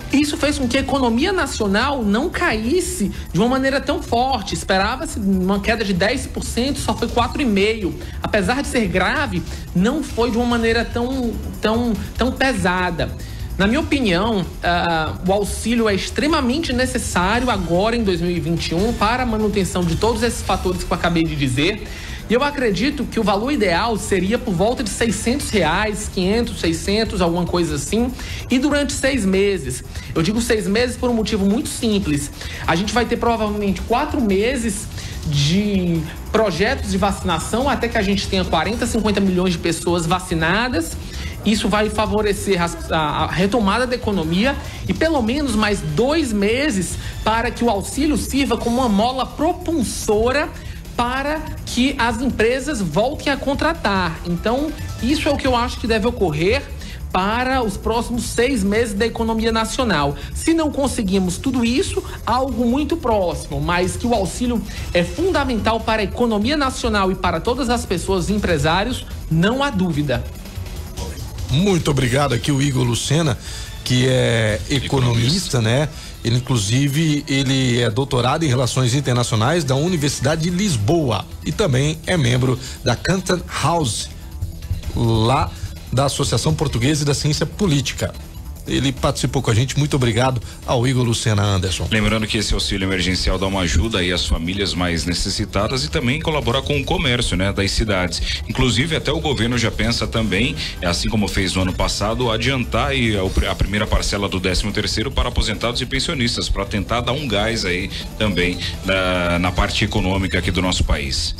Isso fez com que a economia nacional não caísse de uma maneira tão forte. Esperava-se uma queda de 10%, só foi 4,5%. Apesar de ser grave, não foi de uma maneira tão pesada. Na minha opinião, o auxílio é extremamente necessário agora em 2021 para a manutenção de todos esses fatores que eu acabei de dizer. E eu acredito que o valor ideal seria por volta de R$600, 500, 600, alguma coisa assim, e durante 6 meses. Eu digo 6 meses por um motivo muito simples. A gente vai ter provavelmente 4 meses de projetos de vacinação até que a gente tenha 40, 50 milhões de pessoas vacinadas. Isso vai favorecer a retomada da economia e pelo menos mais 2 meses para que o auxílio sirva como uma mola propulsora para que as empresas voltem a contratar. Então, isso é o que eu acho que deve ocorrer para os próximos 6 meses da economia nacional. Se não conseguimos tudo isso, algo muito próximo, mas que o auxílio é fundamental para a economia nacional e para todas as pessoas e empresários, não há dúvida.
Muito obrigado aqui o Igor Lucena, que é economista, né? Ele, inclusive, ele é doutorado em Relações Internacionais da Universidade de Lisboa e também é membro da Canton House, lá da Associação Portuguesa da Ciência Política. Ele participou com a gente, muito obrigado ao Igor Lucena, Anderson.
Lembrando que esse auxílio emergencial dá uma ajuda aí às famílias mais necessitadas e também colabora com o comércio, né, das cidades. Inclusive até o governo já pensa também, assim como fez no ano passado, adiantar aí a primeira parcela do 13º para aposentados e pensionistas, para tentar dar um gás aí também na parte econômica aqui do nosso país.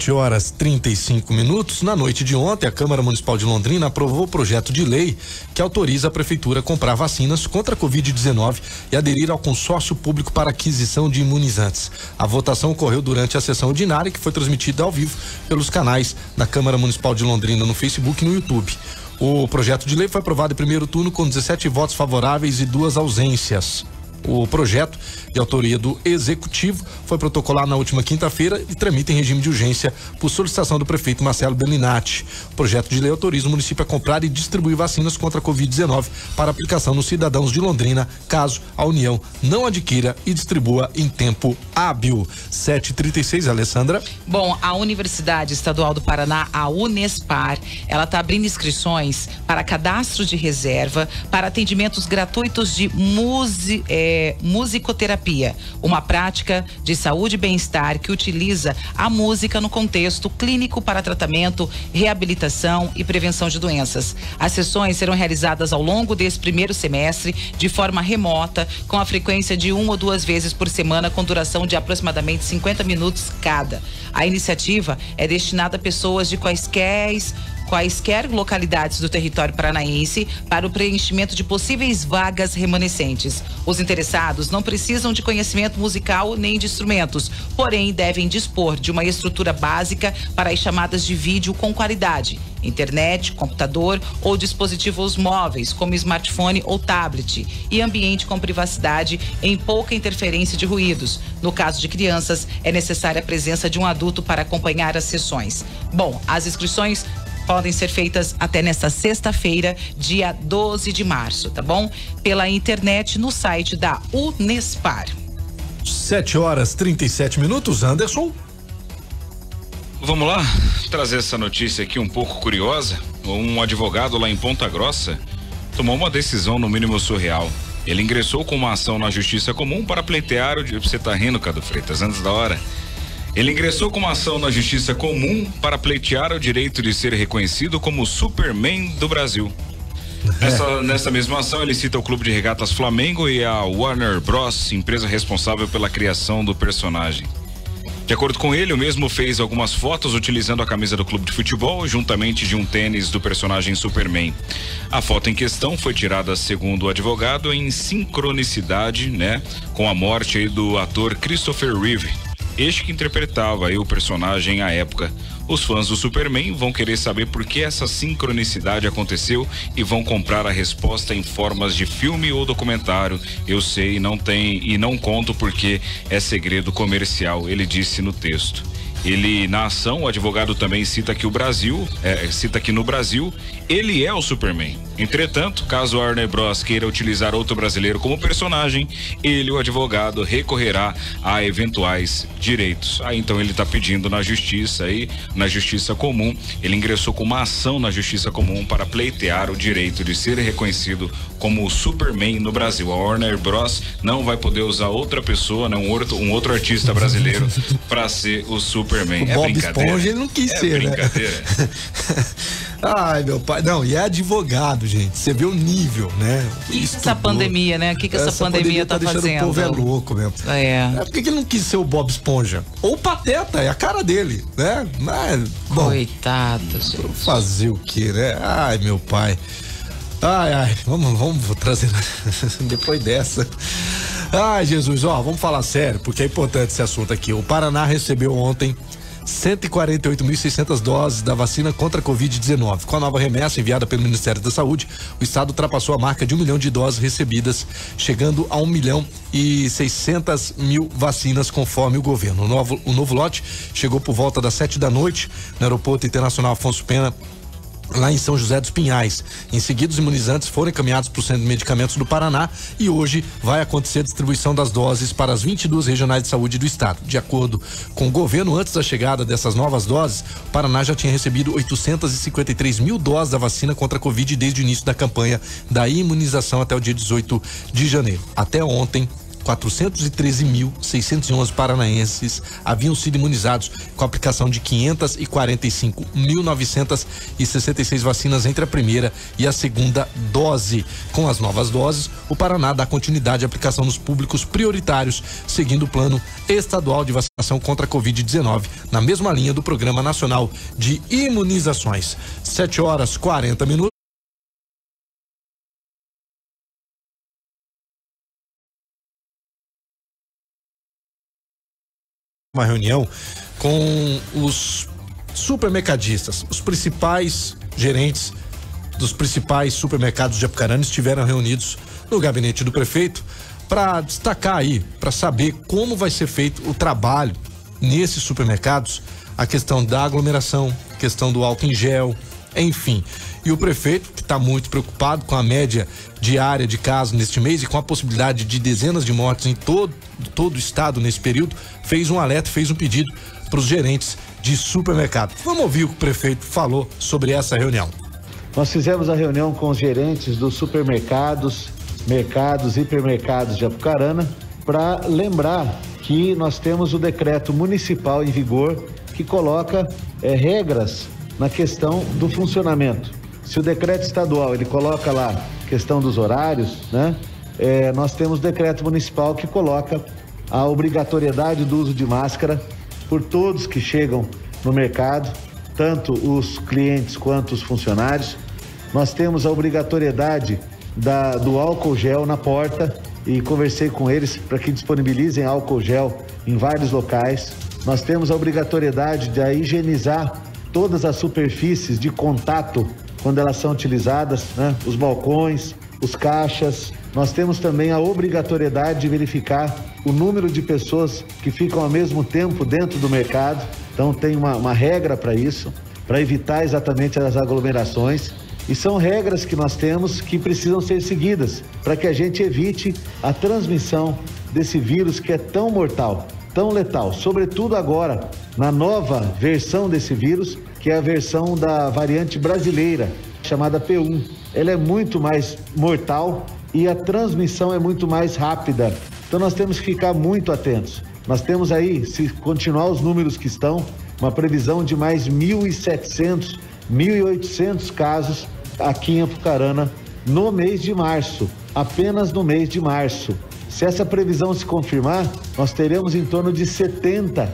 7h35. Na noite de ontem, a Câmara Municipal de Londrina aprovou o projeto de lei que autoriza a prefeitura a comprar vacinas contra a Covid-19 e aderir ao consórcio público para aquisição de imunizantes. A votação ocorreu durante a sessão ordinária, que foi transmitida ao vivo pelos canais da Câmara Municipal de Londrina no Facebook e no YouTube. O projeto de lei foi aprovado em primeiro turno com 17 votos favoráveis e 2 ausências. O projeto, de autoria do Executivo, foi protocolado na última quinta-feira e tramita em regime de urgência por solicitação do prefeito Marcelo Bellinati. O projeto de lei autoriza o município a comprar e distribuir vacinas contra a Covid-19 para aplicação nos cidadãos de Londrina, caso a União não adquira e distribua em tempo hábil. 7h36, Alessandra.
Bom, a Universidade Estadual do Paraná, a Unespar, ela está abrindo inscrições para cadastro de reserva para atendimentos gratuitos de musicoterapia, uma prática de saúde e bem-estar que utiliza a música no contexto clínico para tratamento, reabilitação e prevenção de doenças. As sessões serão realizadas ao longo desse primeiro semestre de forma remota, com a frequência de 1 ou 2 vezes por semana, com duração de aproximadamente 50 minutos cada. A iniciativa é destinada a pessoas de quaisquer localidades do território paranaense para o preenchimento de possíveis vagas remanescentes. Os interessados não precisam de conhecimento musical nem de instrumentos, porém devem dispor de uma estrutura básica para as chamadas de vídeo com qualidade, internet, computador ou dispositivos móveis, como smartphone ou tablet, e ambiente com privacidade em pouca interferência de ruídos. No caso de crianças, é necessária a presença de um adulto para acompanhar as sessões. Bom, as inscrições podem ser feitas até nesta sexta-feira, dia 12 de março, tá bom? Pela internet no site da Unespar.
7h37, Anderson.
Vamos lá trazer essa notícia aqui um pouco curiosa. Um advogado lá em Ponta Grossa tomou uma decisão no mínimo surreal. Ele ingressou com uma ação na Justiça Comum para pleitear o... Você tá rindo, Cadu Freitas, antes da hora? Ele ingressou com uma ação na Justiça Comum para pleitear o direito de ser reconhecido como o Superman do Brasil. Nessa mesma ação, ele cita o Clube de Regatas Flamengo e a Warner Bros., empresa responsável pela criação do personagem. De acordo com ele, o mesmo fez algumas fotos utilizando a camisa do clube de futebol, juntamente de um tênis do personagem Superman. A foto em questão foi tirada, segundo o advogado, em sincronicidade, né, com a morte aí do ator Christopher Reeve, este que interpretava aí o personagem à época. Os fãs do Superman vão querer saber por que essa sincronicidade aconteceu e vão comprar a resposta em formas de filme ou documentário. Eu sei, não conto porque é segredo comercial, ele disse no texto. Na ação, o advogado também cita que no Brasil, ele é o Superman. Entretanto, caso Warner Bros. Queira utilizar outro brasileiro como personagem, ele, o advogado, recorrerá a eventuais direitos. Aí então ele está pedindo na justiça comum, ele ingressou com uma ação na justiça comum para pleitear o direito de ser reconhecido como o Superman no Brasil. A Warner Bros. Não vai poder usar outra pessoa, né, um outro artista brasileiro para ser o Superman.
O Bob Esponja ele não quis ser,
brincadeira.
Né? Ai, meu pai. Não, e é advogado, gente. Você vê o nível, né?
Isso, essa pandemia, né? O que essa pandemia tá fazendo?
O povo é louco mesmo. Por que ele não quis ser o Bob Esponja? Ou o Pateta, é a cara dele, né? Mas, bom,
coitado, gente.
Fazer o quê, né? Ai, meu pai. Ai, vamos trazer depois dessa. Ai, Jesus, vamos falar sério, porque é importante esse assunto aqui. O Paraná recebeu ontem 148.600 doses da vacina contra a Covid-19. Com a nova remessa enviada pelo Ministério da Saúde, o estado ultrapassou a marca de 1 milhão de doses recebidas, chegando a 1.600.000 vacinas, conforme o governo. O novo lote chegou por volta das 7 da noite no Aeroporto Internacional Afonso Pena, lá em São José dos Pinhais. Em seguida, os imunizantes foram encaminhados para o Centro de Medicamentos do Paraná e hoje vai acontecer a distribuição das doses para as 22 regionais de saúde do estado. De acordo com o governo, antes da chegada dessas novas doses, o Paraná já tinha recebido 853.000 doses da vacina contra a Covid desde o início da campanha da imunização até o dia 18 de janeiro. Até ontem, 413.611 paranaenses haviam sido imunizados com a aplicação de 545.966 vacinas entre a primeira e a segunda dose. Com as novas doses, o Paraná dá continuidade à aplicação nos públicos prioritários, seguindo o plano estadual de vacinação contra a Covid-19, na mesma linha do Programa Nacional de Imunizações. 7h40. Uma reunião com os supermercadistas, os principais gerentes dos principais supermercados de Apucarana estiveram reunidos no gabinete do prefeito para destacar aí, para saber como vai ser feito o trabalho nesses supermercados, a questão da aglomeração, a questão do álcool em gel, enfim. E o prefeito, que está muito preocupado com a média diária de casos neste mês e com a possibilidade de dezenas de mortes em todo o estado nesse período, fez um alerta, fez um pedido para os gerentes de supermercado. Vamos ouvir o que o prefeito falou sobre essa reunião.
Nós fizemos a reunião com os gerentes dos supermercados, mercados, hipermercados de Apucarana, para lembrar que nós temos o decreto municipal em vigor que coloca regras na questão do funcionamento. Se o decreto estadual ele coloca lá questão dos horários, né? Nós temos decreto municipal que coloca a obrigatoriedade do uso de máscara por todos que chegam no mercado, tanto os clientes quanto os funcionários. Nós temos a obrigatoriedade do álcool gel na porta e conversei com eles para que disponibilizem álcool gel em vários locais. Nós temos a obrigatoriedade de higienizar todas as superfícies de contato quando elas são utilizadas, né? Os balcões, os caixas. Nós temos também a obrigatoriedade de verificar o número de pessoas que ficam ao mesmo tempo dentro do mercado. Então tem uma regra para isso, para evitar exatamente as aglomerações. E são regras que nós temos que precisam ser seguidas para que a gente evite a transmissão desse vírus que é tão mortal, tão letal, sobretudo agora na nova versão desse vírus, que é a versão da variante brasileira, chamada P1. Ela é muito mais mortal e a transmissão é muito mais rápida. Então nós temos que ficar muito atentos. Nós temos aí, se continuar os números que estão, uma previsão de mais 1.700, 1.800 casos aqui em Apucarana no mês de março, apenas no mês de março. Se essa previsão se confirmar, nós teremos em torno de 70,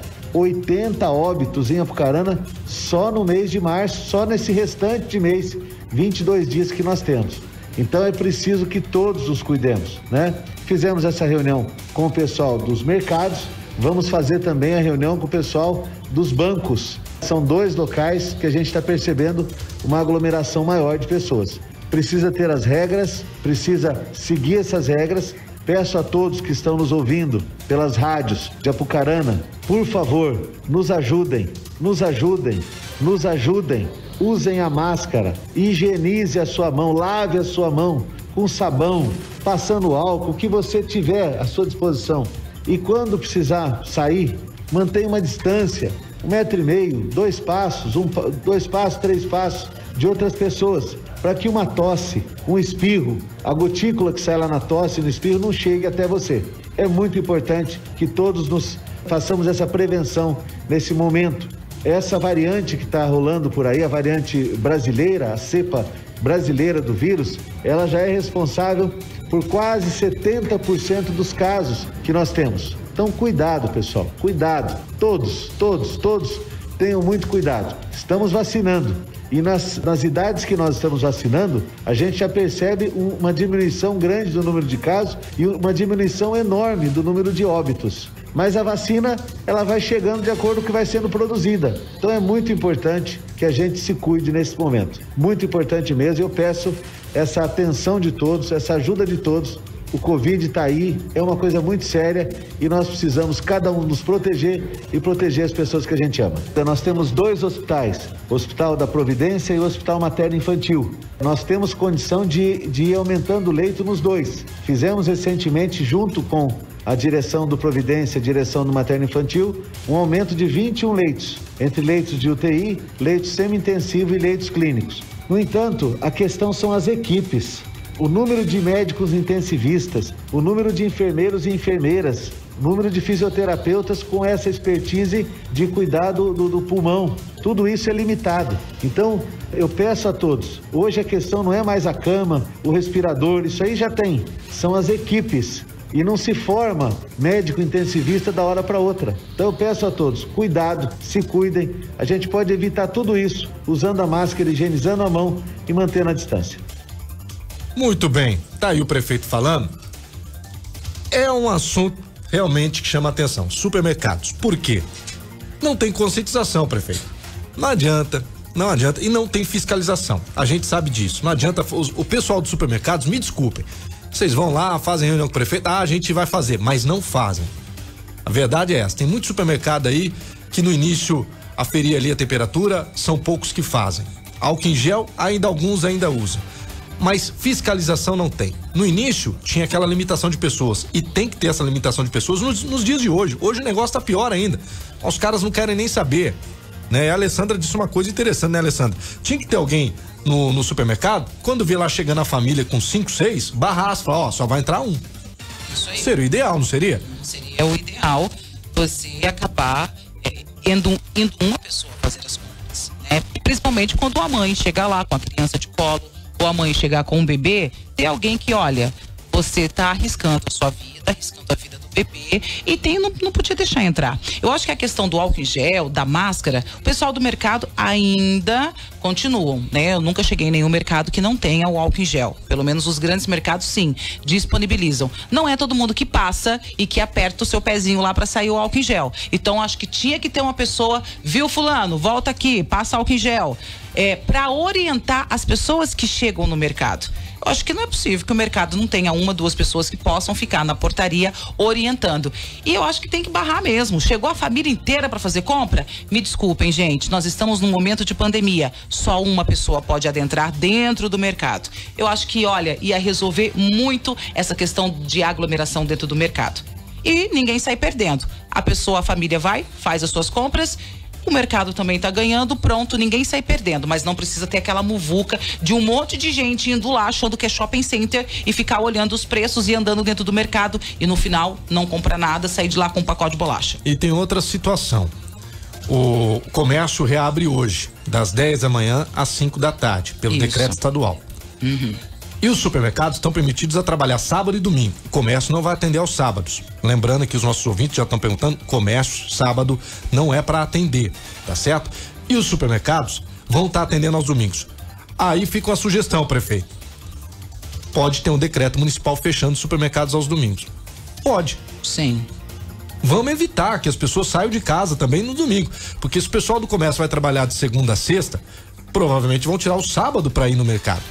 80 óbitos em Apucarana só no mês de março, só nesse restante de mês, 22 dias que nós temos. Então é preciso que todos nos cuidemos, né? Fizemos essa reunião com o pessoal dos mercados, vamos fazer também a reunião com o pessoal dos bancos. São 2 locais que a gente está percebendo uma aglomeração maior de pessoas. Precisa ter as regras, precisa seguir essas regras. Peço a todos que estão nos ouvindo pelas rádios de Apucarana, por favor, nos ajudem, nos ajudem, nos ajudem usem a máscara, higienize a sua mão, lave a sua mão com sabão, passando álcool, o que você tiver à sua disposição. E quando precisar sair, mantenha uma distância, 1,5 metro, 2 passos, 2 passos, 3 passos de outras pessoas, para que uma tosse, um espirro, a gotícula que sai lá na tosse, no espirro, não chegue até você. É muito importante que todos nos façamos essa prevenção nesse momento. Essa variante que está rolando por aí, a variante brasileira, a cepa brasileira do vírus, ela já é responsável por quase 70% dos casos que nós temos. Então, cuidado, pessoal, cuidado. Todos tenham muito cuidado. Estamos vacinando. E nas idades que nós estamos vacinando, a gente já percebe uma diminuição grande do número de casos e uma diminuição enorme do número de óbitos. Mas a vacina, ela vai chegando de acordo com o que vai sendo produzida. Então é muito importante que a gente se cuide nesse momento. Muito importante mesmo. Eu peço essa atenção de todos, essa ajuda de todos. O Covid está aí, é uma coisa muito séria e nós precisamos cada um nos proteger e proteger as pessoas que a gente ama. Então, nós temos 2 hospitais, o Hospital da Providência e o Hospital Materno Infantil. Nós temos condição de ir aumentando o leito nos 2. Fizemos recentemente, junto com a direção do Providência, a direção do Materno Infantil, um aumento de 21 leitos, entre leitos de UTI, leitos semi-intensivo e leitos clínicos. No entanto, a questão são as equipes. O número de médicos intensivistas, o número de enfermeiros e enfermeiras, o número de fisioterapeutas com essa expertise de cuidado do pulmão, tudo isso é limitado. Então, eu peço a todos, hoje a questão não é mais a cama, o respirador, isso aí já tem, são as equipes. E não se forma médico intensivista da hora para outra. Então eu peço a todos, cuidado, se cuidem. A gente pode evitar tudo isso usando a máscara, higienizando a mão e mantendo a distância.
Muito bem, tá aí o prefeito falando. É um assunto realmente que chama atenção. Supermercados. Por quê? Não tem conscientização, prefeito. Não adianta. E não tem fiscalização. A gente sabe disso. Não adianta. O pessoal dos supermercados, me desculpem. Vocês vão lá, fazem reunião com o prefeito. A gente vai fazer, mas não fazem. A verdade é essa. Tem muito supermercado aí que no início aferia ali a temperatura, são poucos que fazem. Álcool em gel, alguns ainda usam. Mas fiscalização não tem. No início, tinha aquela limitação de pessoas. E tem que ter essa limitação de pessoas nos dias de hoje. Hoje o negócio tá pior ainda. Os caras não querem nem saber. Né? A Alessandra disse uma coisa interessante, né, Alessandra? Tinha que ter alguém no supermercado, quando vê lá chegando a família com 5, 6, barraço, fala, só vai entrar um.
Isso aí.
Seria o ideal, não seria?
Seria o ideal você acabar indo uma pessoa fazer as compras, né? Principalmente quando a mãe chegar lá com a criança de colo, ou a mãe chegar com um bebê, tem alguém que, olha, você tá arriscando a sua vida, arriscando a vida do bebê e não podia deixar entrar. Eu acho que a questão do álcool em gel, da máscara, o pessoal do mercado ainda continuam, né? Eu nunca cheguei em nenhum mercado que não tenha o álcool em gel. Pelo menos os grandes mercados, sim, disponibilizam. Não é todo mundo que passa e que aperta o seu pezinho lá para sair o álcool em gel. Então, acho que tinha que ter uma pessoa, viu, fulano, volta aqui, passa álcool em gel. Para orientar as pessoas que chegam no mercado. Eu acho que não é possível que o mercado não tenha 1, 2 pessoas que possam ficar na portaria orientando. E eu acho que tem que barrar mesmo. Chegou a família inteira para fazer compra? Me desculpem, gente, nós estamos num momento de pandemia. Só uma pessoa pode adentrar dentro do mercado. Eu acho que, olha, ia resolver muito essa questão de aglomeração dentro do mercado. E ninguém sai perdendo. A família vai, faz as suas compras. O mercado também está ganhando, pronto, ninguém sai perdendo, mas não precisa ter aquela muvuca de um monte de gente indo lá achando que é shopping center e ficar olhando os preços e andando dentro do mercado e no final não compra nada, sair de lá com um pacote de bolacha.
E tem outra situação. O comércio reabre hoje, das 10 da manhã às 5 da tarde, pelo decreto estadual.
Uhum.
E os supermercados estão permitidos a trabalhar sábado e domingo. O comércio não vai atender aos sábados. Lembrando que os nossos ouvintes já estão perguntando, comércio, sábado, não é para atender, tá certo? E os supermercados vão estar atendendo aos domingos. Aí fica uma sugestão, prefeito. Pode ter um decreto municipal fechando os supermercados aos domingos. Pode.
Sim.
Vamos evitar que as pessoas saiam de casa também no domingo. Porque se o pessoal do comércio vai trabalhar de segunda a sexta, provavelmente vão tirar o sábado para ir no mercado.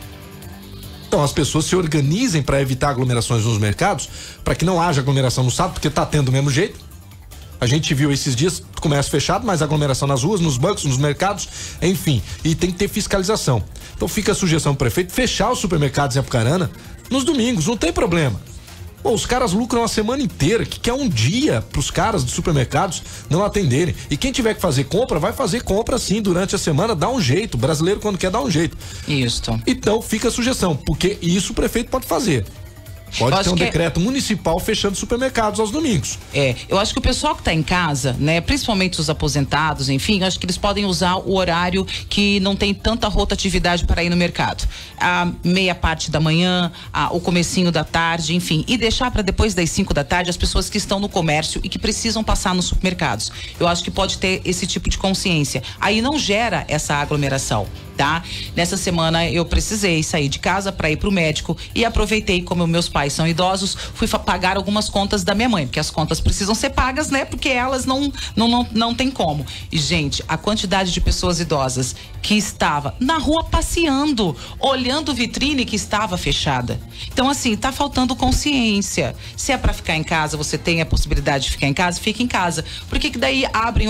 Então as pessoas se organizem para evitar aglomerações nos mercados, para que não haja aglomeração no sábado, porque tá tendo do mesmo jeito. A gente viu esses dias comércio fechado, mas aglomeração nas ruas, nos bancos, nos mercados, enfim. E tem que ter fiscalização. Então fica a sugestão do prefeito fechar os supermercados em Apucarana nos domingos, não tem problema. Pô, os caras lucram a semana inteira, que é um dia pros caras dos supermercados não atenderem. E quem tiver que fazer compra, vai fazer compra sim durante a semana, dá um jeito. O brasileiro quando quer dá um jeito.
Isso.
Então fica a sugestão, porque isso o prefeito pode fazer. Pode ter um decreto municipal fechando supermercados aos domingos.
Eu acho que o pessoal que está em casa, né, principalmente os aposentados, enfim, acho que eles podem usar o horário que não tem tanta rotatividade para ir no mercado. A meia parte da manhã, o comecinho da tarde, enfim, e deixar para depois das 5 da tarde as pessoas que estão no comércio e que precisam passar nos supermercados. Eu acho que pode ter esse tipo de consciência. Aí não gera essa aglomeração. Tá? Nessa semana eu precisei sair de casa para ir pro médico e aproveitei, como meus pais são idosos, fui pagar algumas contas da minha mãe, porque as contas precisam ser pagas, né? Porque elas não tem como. E, gente, a quantidade de pessoas idosas que estava na rua passeando, olhando vitrine que estava fechada. Então, assim, tá faltando consciência. Se é para ficar em casa, você tem a possibilidade de ficar em casa, fica em casa. Por que daí abrem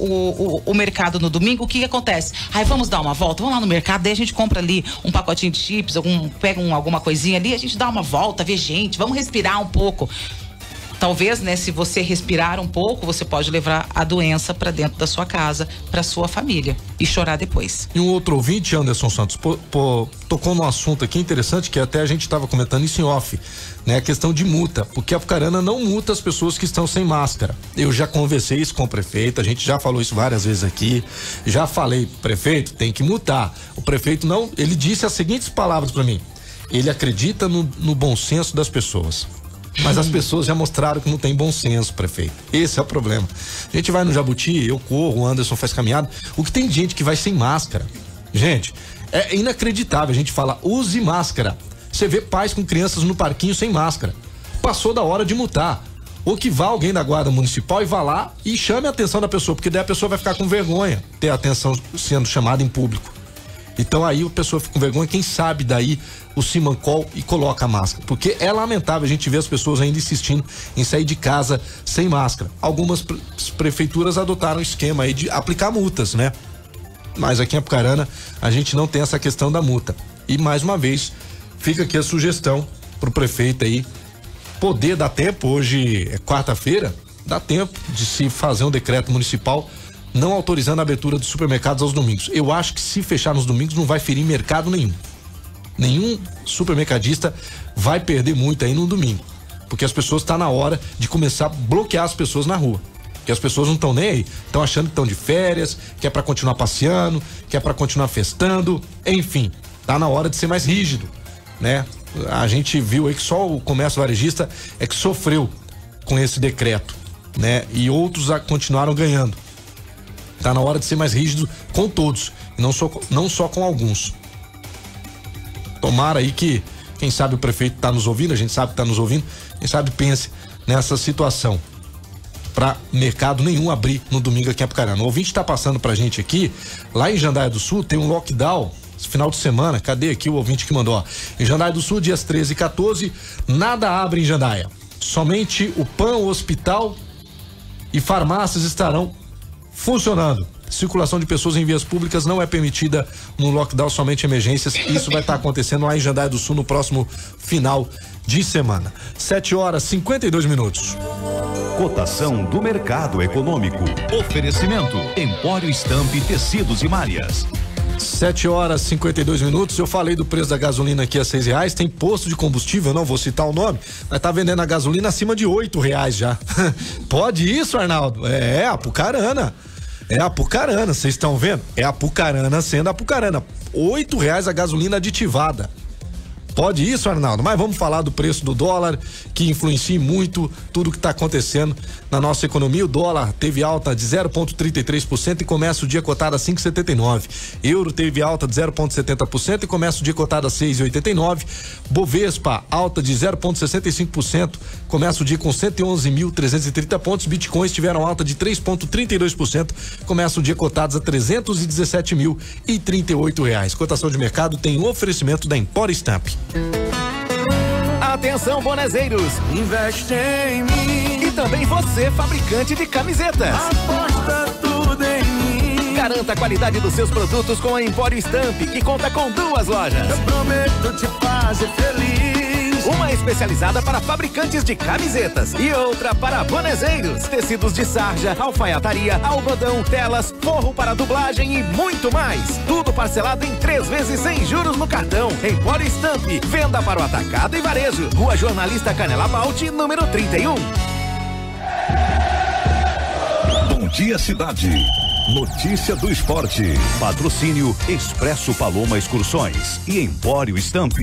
o mercado no domingo? O que acontece? Aí vamos dar uma volta, vamos lá no mercado, daí a gente compra ali um pacotinho de chips, pega alguma coisinha ali, a gente dá uma volta, vê gente, vamos respirar um pouco. Talvez, né, se você respirar um pouco, você pode levar a doença para dentro da sua casa, para sua família e chorar depois.
E um outro ouvinte, Anderson Santos, tocou num assunto aqui interessante que até a gente estava comentando isso em off, né, a questão de multa, porque a Apucarana não multa as pessoas que estão sem máscara. Eu já conversei isso com o prefeito, a gente já falou isso várias vezes aqui, já falei, prefeito, tem que multar. O prefeito não, ele disse as seguintes palavras para mim: ele acredita no bom senso das pessoas. Mas as pessoas já mostraram que não tem bom senso, prefeito. Esse é o problema. A gente vai no Jabuti, eu corro, o Anderson faz caminhada. O que tem gente que vai sem máscara? Gente, é inacreditável. A gente fala, use máscara. Você vê pais com crianças no parquinho sem máscara. Passou da hora de multar. Ou que vá alguém da guarda municipal e vá lá e chame a atenção da pessoa, porque daí a pessoa vai ficar com vergonha ter a atenção sendo chamada em público. Então aí a pessoa fica com vergonha, quem sabe daí o Simancol e coloca a máscara, porque é lamentável a gente ver as pessoas ainda insistindo em sair de casa sem máscara. Algumas prefeituras adotaram o esquema aí de aplicar multas, né? Mas aqui em Apucarana a gente não tem essa questão da multa. E mais uma vez fica aqui a sugestão pro prefeito aí poder dar tempo, hoje é quarta-feira, dá tempo de se fazer um decreto municipal não autorizando a abertura dos supermercados aos domingos. Eu acho que se fechar nos domingos não vai ferir mercado nenhum. Nenhum supermercadista vai perder muito aí no domingo, porque as pessoas estão na hora de começar a bloquear as pessoas na rua, porque as pessoas não estão nem aí, estão achando que estão de férias, que é para continuar passeando, que é para continuar festando, enfim, tá na hora de ser mais rígido, né? A gente viu aí que só o comércio varejista é que sofreu com esse decreto, né? E outros continuaram ganhando. Tá na hora de ser mais rígido com todos, e não só com alguns. Tomara aí que, quem sabe o prefeito tá nos ouvindo, a gente sabe que tá nos ouvindo, quem sabe pense nessa situação, pra mercado nenhum abrir no domingo aqui em Apucarana. O ouvinte tá passando pra gente aqui, lá em Jandaia do Sul tem um lockdown esse final de semana. Cadê aqui o ouvinte que mandou? Ó, em Jandaia do Sul, dias 13 e 14, nada abre em Jandaia, somente o PAN, o hospital e farmácias estarão funcionando. Circulação de pessoas em vias públicas não é permitida no lockdown, somente emergências. Isso vai estar acontecendo lá em Jandaia do Sul no próximo final de semana. 7h52.
Cotação do mercado econômico. Oferecimento Empório Stamp Tecidos e Malhas.
7h52. Eu falei do preço da gasolina aqui a R$6. Tem posto de combustível, não vou citar o nome, mas tá vendendo a gasolina acima de R$8 já. Pode isso, Arnaldo? É Apucarana. É Apucarana, vocês estão vendo? É Apucarana sendo Apucarana. R$8 a gasolina aditivada. Pode isso, Arnaldo? Mas vamos falar do preço do dólar, que influencia muito tudo que está acontecendo na nossa economia. O dólar teve alta de 0,33% e começa o dia cotado a 5,79. Euro teve alta de 0,70% e começa o dia cotado a 6,89. Bovespa, alta de 0,65%, começa o dia com 111.330 pontos. Bitcoins tiveram alta de 3,32%, começa o dia cotados a R$317.038. Cotação de mercado tem um oferecimento da Empório Stamp.
Atenção, bonezeiros! Investe em mim E também você, fabricante de camisetas.
Aposta tudo em mim.
Garanta a qualidade dos seus produtos com a Empório Stamp, que conta com 2 lojas.
Eu prometo te fazer feliz.
Uma especializada para fabricantes de camisetas e outra para bonezeiros, tecidos de sarja, alfaiataria, algodão, telas, forro para dublagem e muito mais. Tudo parcelado em 3 vezes sem juros no cartão. Empório Stamp, venda para o atacado e varejo. Rua Jornalista Canela Malte, número 31.
Bom dia, cidade. Notícia do esporte. Patrocínio Expresso Paloma Excursões e Empório Stamp.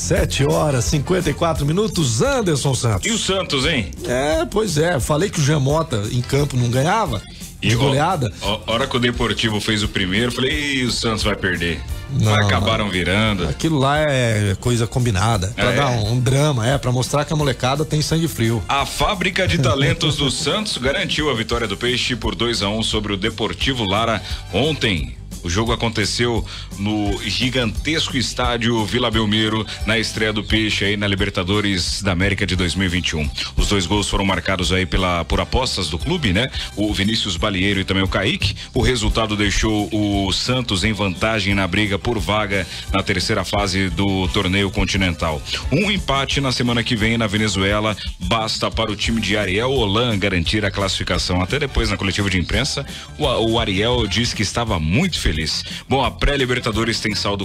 7h54. Anderson Santos.
E o Santos, hein?
Pois é. Falei que o Jean Mota em campo não ganhava. De goleada.
A hora que o Deportivo fez o primeiro, falei, o Santos vai perder. Mas acabaram virando.
Aquilo lá é coisa combinada. Pra dar um drama, pra mostrar que a molecada tem sangue frio.
A fábrica de talentos do Santos garantiu a vitória do Peixe por 2-1 sobre o Deportivo Lara ontem. O jogo aconteceu no gigantesco estádio Vila Belmiro, na estreia do Peixe aí na Libertadores da América de 2021. Os 2 gols foram marcados aí por apostas do clube, né? O Vinícius Balieiro e também o Kaique. O resultado deixou o Santos em vantagem na briga por vaga na 3ª fase do torneio continental. Um empate na semana que vem na Venezuela basta para o time de Ariel Holan garantir a classificação. Até depois na coletiva de imprensa, o Ariel disse que estava muito feliz. Bom, a pré-Libertadores tem saldo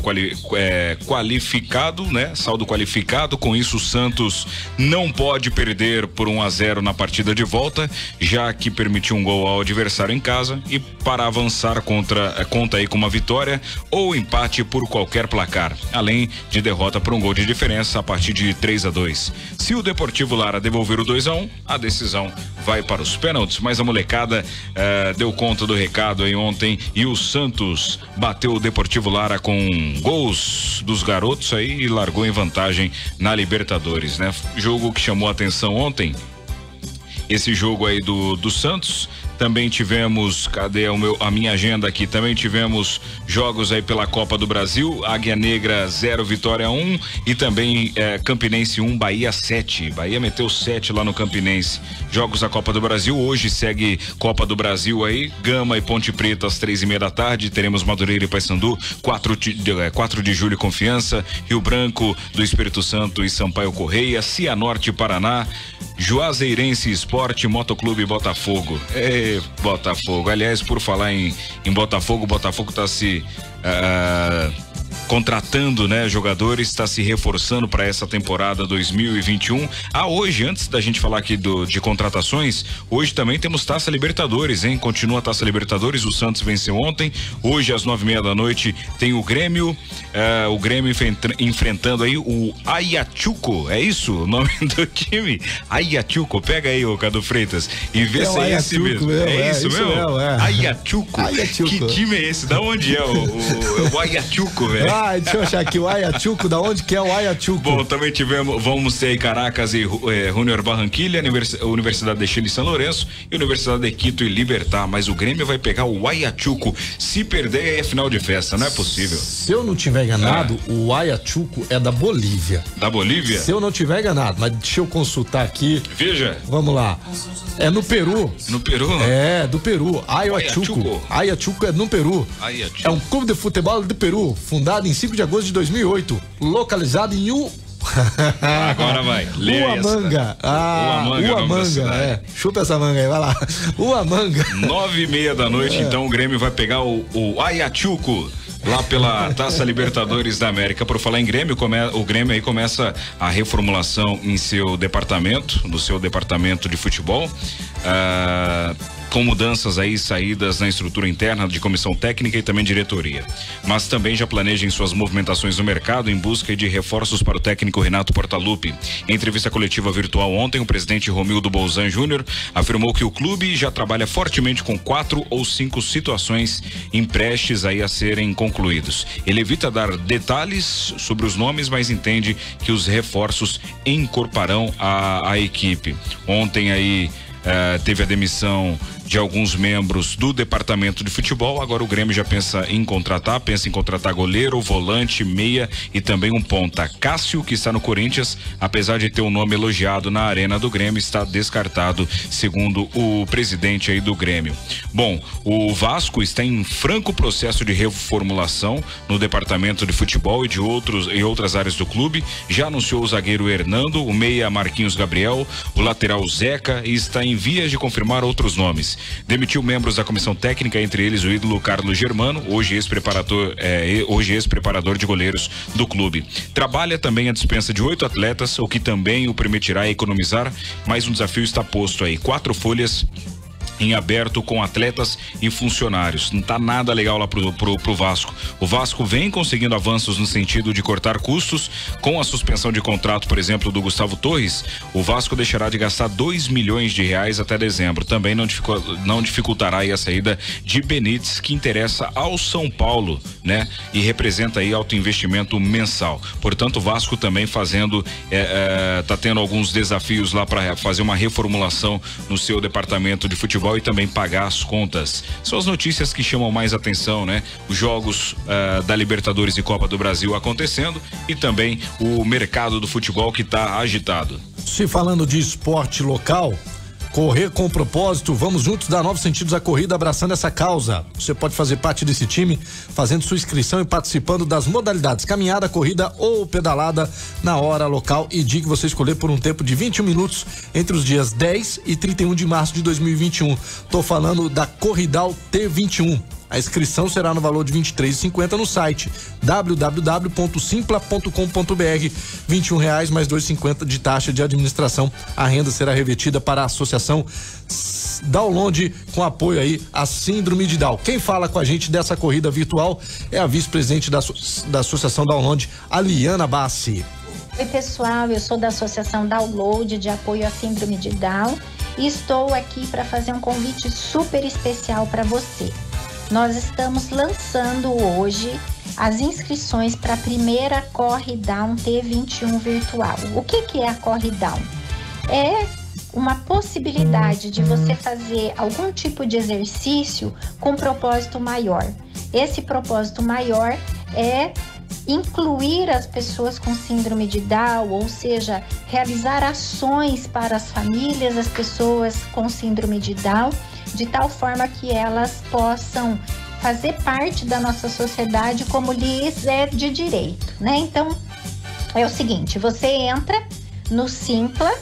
qualificado, né? Saldo qualificado, com isso o Santos não pode perder por 1-0 na partida de volta, já que permitiu um gol ao adversário em casa, e para avançar conta aí com uma vitória ou empate por qualquer placar, além de derrota por um gol de diferença a partir de 3-2. Se o Deportivo Lara devolver o 2-1, a decisão vai para os pênaltis, mas a molecada deu conta do recado aí ontem e o Santos bateu o Deportivo Lara com gols dos garotos aí e largou em vantagem na Libertadores, né? Jogo que chamou a atenção ontem, esse jogo aí do Santos. Também tivemos, cadê a minha agenda aqui? Também tivemos jogos aí pela Copa do Brasil, Águia Negra 0, Vitória 1 e também Campinense 1, Bahia 7. Bahia meteu 7 lá no Campinense. Jogos da Copa do Brasil, hoje segue Copa do Brasil aí, Gama e Ponte Preta às 3:30 da tarde, teremos Madureira e Paysandu, 4 de julho Confiança, Rio Branco do Espírito Santo e Sampaio Correia, Cianorte Paraná, Juazeirense Esporte, Motoclube Botafogo. Botafogo. Aliás, por falar em Botafogo, o Botafogo está se contratando, né, jogadores, está se reforçando para essa temporada 2021. Hoje, antes da gente falar aqui de contratações, hoje também temos Taça Libertadores, hein? Continua a Taça Libertadores, o Santos venceu ontem. Hoje às 9:30 da noite tem o Grêmio enfrentando aí o Ayacucho, é isso o nome do time? Ayacucho, pega aí, ô Cadu Freitas, e vê se é esse mesmo. É isso mesmo? Ayacucho. Que time é esse? Da onde é o Ayacucho, velho?
Deixa eu achar aqui o Ayacucho, da onde que é o Ayacucho?
Bom, também vamos ter aí Caracas e Junior Barranquilla, Universidade de Chile e São Lourenço e Universidade de Quito e Libertad, mas o Grêmio vai pegar o Ayacucho. Se perder é final de festa, não é possível.
Se eu não tiver enganado, o Ayacucho é da Bolívia.
Da Bolívia?
Se eu não tiver enganado, mas deixa eu consultar aqui.
Veja.
Vamos lá. É no Peru.
No Peru?
É, do Peru. Ayacucho. Ayacucho é no Peru.
Ayacucho.
É um clube de futebol do Peru, fundado em 5 de agosto de 2008, localizado em
Agora vai.
Uamanga. Uamanga. Chupa essa manga aí, vai lá. Uamanga.
9:30 da noite, então o Grêmio vai pegar o Ayacucho lá pela Taça Libertadores da América. Por falar em Grêmio, o Grêmio aí começa a reformulação em seu departamento, no seu departamento de futebol, com mudanças aí, saídas na estrutura interna de comissão técnica e também diretoria. Mas também já planeja em suas movimentações no mercado em busca de reforços para o técnico Renato Portaluppi. Em entrevista coletiva virtual ontem, o presidente Romildo Bolzan Júnior afirmou que o clube já trabalha fortemente com 4 ou 5 situações prestes aí a serem concluídos. Ele evita dar detalhes sobre os nomes, mas entende que os reforços incorporarão a equipe. Ontem aí teve a demissão de alguns membros do departamento de futebol. Agora o Grêmio já pensa em contratar goleiro, volante, meia e também um ponta. Cássio, que está no Corinthians, apesar de ter um nome elogiado na arena do Grêmio, está descartado, segundo o presidente aí do Grêmio. Bom, o Vasco está em franco processo de reformulação no departamento de futebol e outras áreas do clube. Já anunciou o zagueiro Hernando, o meia Marquinhos Gabriel, o lateral Zeca, e está em vias de confirmar outros nomes. Demitiu membros da comissão técnica, entre eles o ídolo Carlos Germano, hoje ex-preparador de goleiros do clube. Trabalha também a dispensa de 8 atletas, o que também o permitirá economizar. Mais um desafio está posto aí: 4 folhas em aberto com atletas e funcionários. Não tá nada legal lá pro Vasco. O Vasco vem conseguindo avanços no sentido de cortar custos. Com a suspensão de contrato, por exemplo, do Gustavo Torres, o Vasco deixará de gastar R$2 milhões até dezembro. Também não dificultará aí a saída de Benítez, que interessa ao São Paulo, né? E representa aí alto investimento mensal. Portanto, o Vasco também tá tendo alguns desafios lá para fazer uma reformulação no seu departamento de futebol e também pagar as contas. São as notícias que chamam mais atenção, né? Os jogos da Libertadores e Copa do Brasil acontecendo e também o mercado do futebol que está agitado.
Se falando de esporte local, correr com propósito, vamos juntos dar novos sentidos à corrida, abraçando essa causa. Você pode fazer parte desse time fazendo sua inscrição e participando das modalidades caminhada, corrida ou pedalada na hora local e dia que você escolher, por um tempo de 21 minutos entre os dias 10 e 31 de março de 2021. Tô falando da Corridal T21. A inscrição será no valor de R$23,50 no site www.simpla.com.br. R$21 mais R$2,50 de taxa de administração. A renda será revertida para a Associação Download, com apoio aí à Síndrome de Down. Quem fala com a gente dessa corrida virtual é a vice-presidente da Associação Download, a Liana Bassi.
Oi pessoal, eu sou da Associação Download de apoio à Síndrome de Down e estou aqui para fazer um convite super especial para você. Nós estamos lançando hoje as inscrições para a primeira Corre Down T21 virtual. O que é a Corre Down? É uma possibilidade de você fazer algum tipo de exercício com propósito maior. Esse propósito maior é incluir as pessoas com síndrome de Down, ou seja, realizar ações para as famílias das pessoas com síndrome de Down, de tal forma que elas possam fazer parte da nossa sociedade como lhes é de direito, né? Então, é o seguinte, você entra no Simpla,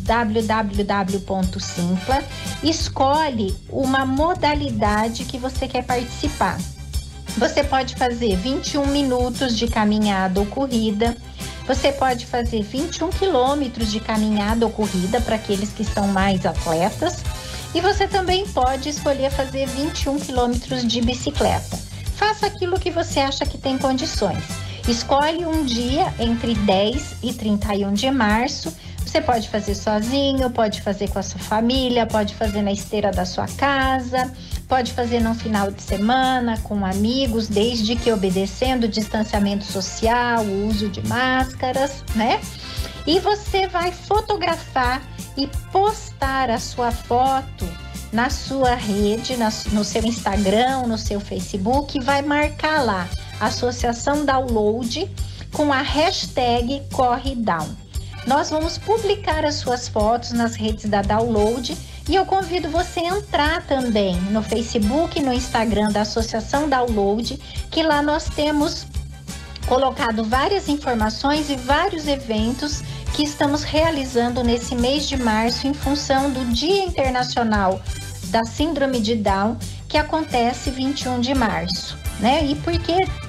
www.simpla, escolhe uma modalidade que você quer participar. Você pode fazer 21 minutos de caminhada ou corrida, você pode fazer 21 quilômetros de caminhada ou corrida para aqueles que são mais atletas, e você também pode escolher fazer 21 quilômetros de bicicleta. Faça aquilo que você acha que tem condições. Escolhe um dia entre 10 e 31 de março. Você pode fazer sozinho, pode fazer com a sua família, pode fazer na esteira da sua casa, pode fazer no final de semana com amigos, desde que obedecendo o distanciamento social, o uso de máscaras, né? E você vai fotografar e postar a sua foto na sua rede, no seu Instagram, no seu Facebook, e vai marcar lá Associação Download com a hashtag CorreDown. Nós vamos publicar as suas fotos nas redes da Download e eu convido você a entrar também no Facebook e no Instagram da Associação Download, que lá nós temos colocado várias informações e vários eventos que estamos realizando nesse mês de março em função do Dia Internacional da Síndrome de Down, que acontece 21 de março, né? E por que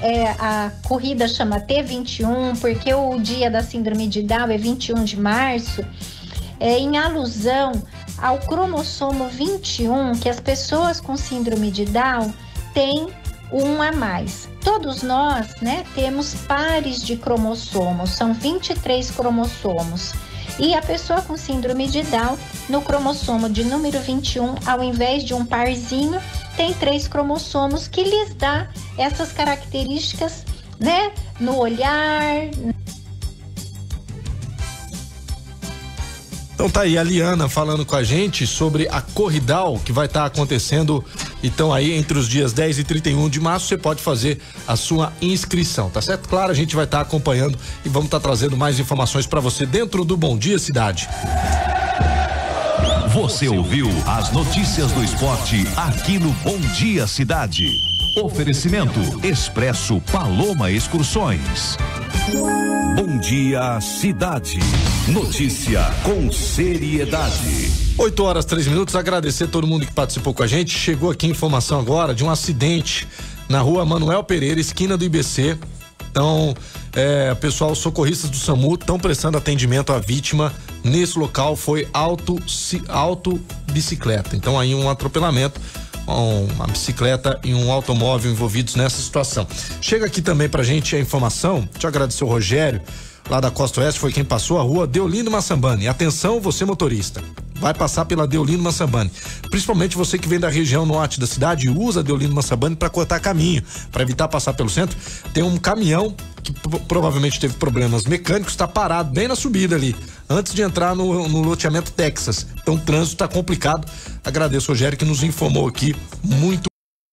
a corrida chama T21? Porque o Dia da Síndrome de Down é 21 de março, em alusão ao cromossomo 21, que as pessoas com síndrome de Down têm um a mais. Todos nós, né, temos pares de cromossomos, são 23 cromossomos. E a pessoa com síndrome de Down, no cromossomo de número 21, ao invés de um parzinho, tem 3 cromossomos que lhes dá essas características, né, no olhar.
Então tá aí a Liana falando com a gente sobre a Corridal que vai estar acontecendo. Então aí entre os dias 10 e 31 de março você pode fazer a sua inscrição, tá certo? Claro, a gente vai estar acompanhando e vamos estar trazendo mais informações para você dentro do Bom Dia Cidade.
Você ouviu as notícias do esporte aqui no Bom Dia Cidade. Oferecimento Expresso Paloma Excursões. Bom Dia Cidade. Notícia com seriedade.
8h03. Agradecer todo mundo que participou com a gente. Chegou aqui informação agora de um acidente na rua Manuel Pereira, esquina do IBC. Então, pessoal, socorristas do SAMU estão prestando atendimento à vítima. Nesse local foi auto bicicleta. Então aí um atropelamento, uma bicicleta e um automóvel envolvidos nessa situação. Chega aqui também pra gente a informação, deixa eu agradecer o Rogério, lá da Costa Oeste, foi quem passou a rua Deolino Massambani. Atenção, você motorista, vai passar pela Deolino Massambani, principalmente você que vem da região norte da cidade e usa a Deolino Massambani para cortar caminho, para evitar passar pelo centro. Tem um caminhão que provavelmente teve problemas mecânicos, está parado bem na subida ali, antes de entrar no loteamento Texas. Então o trânsito está complicado. Agradeço o Rogério que nos informou aqui muito.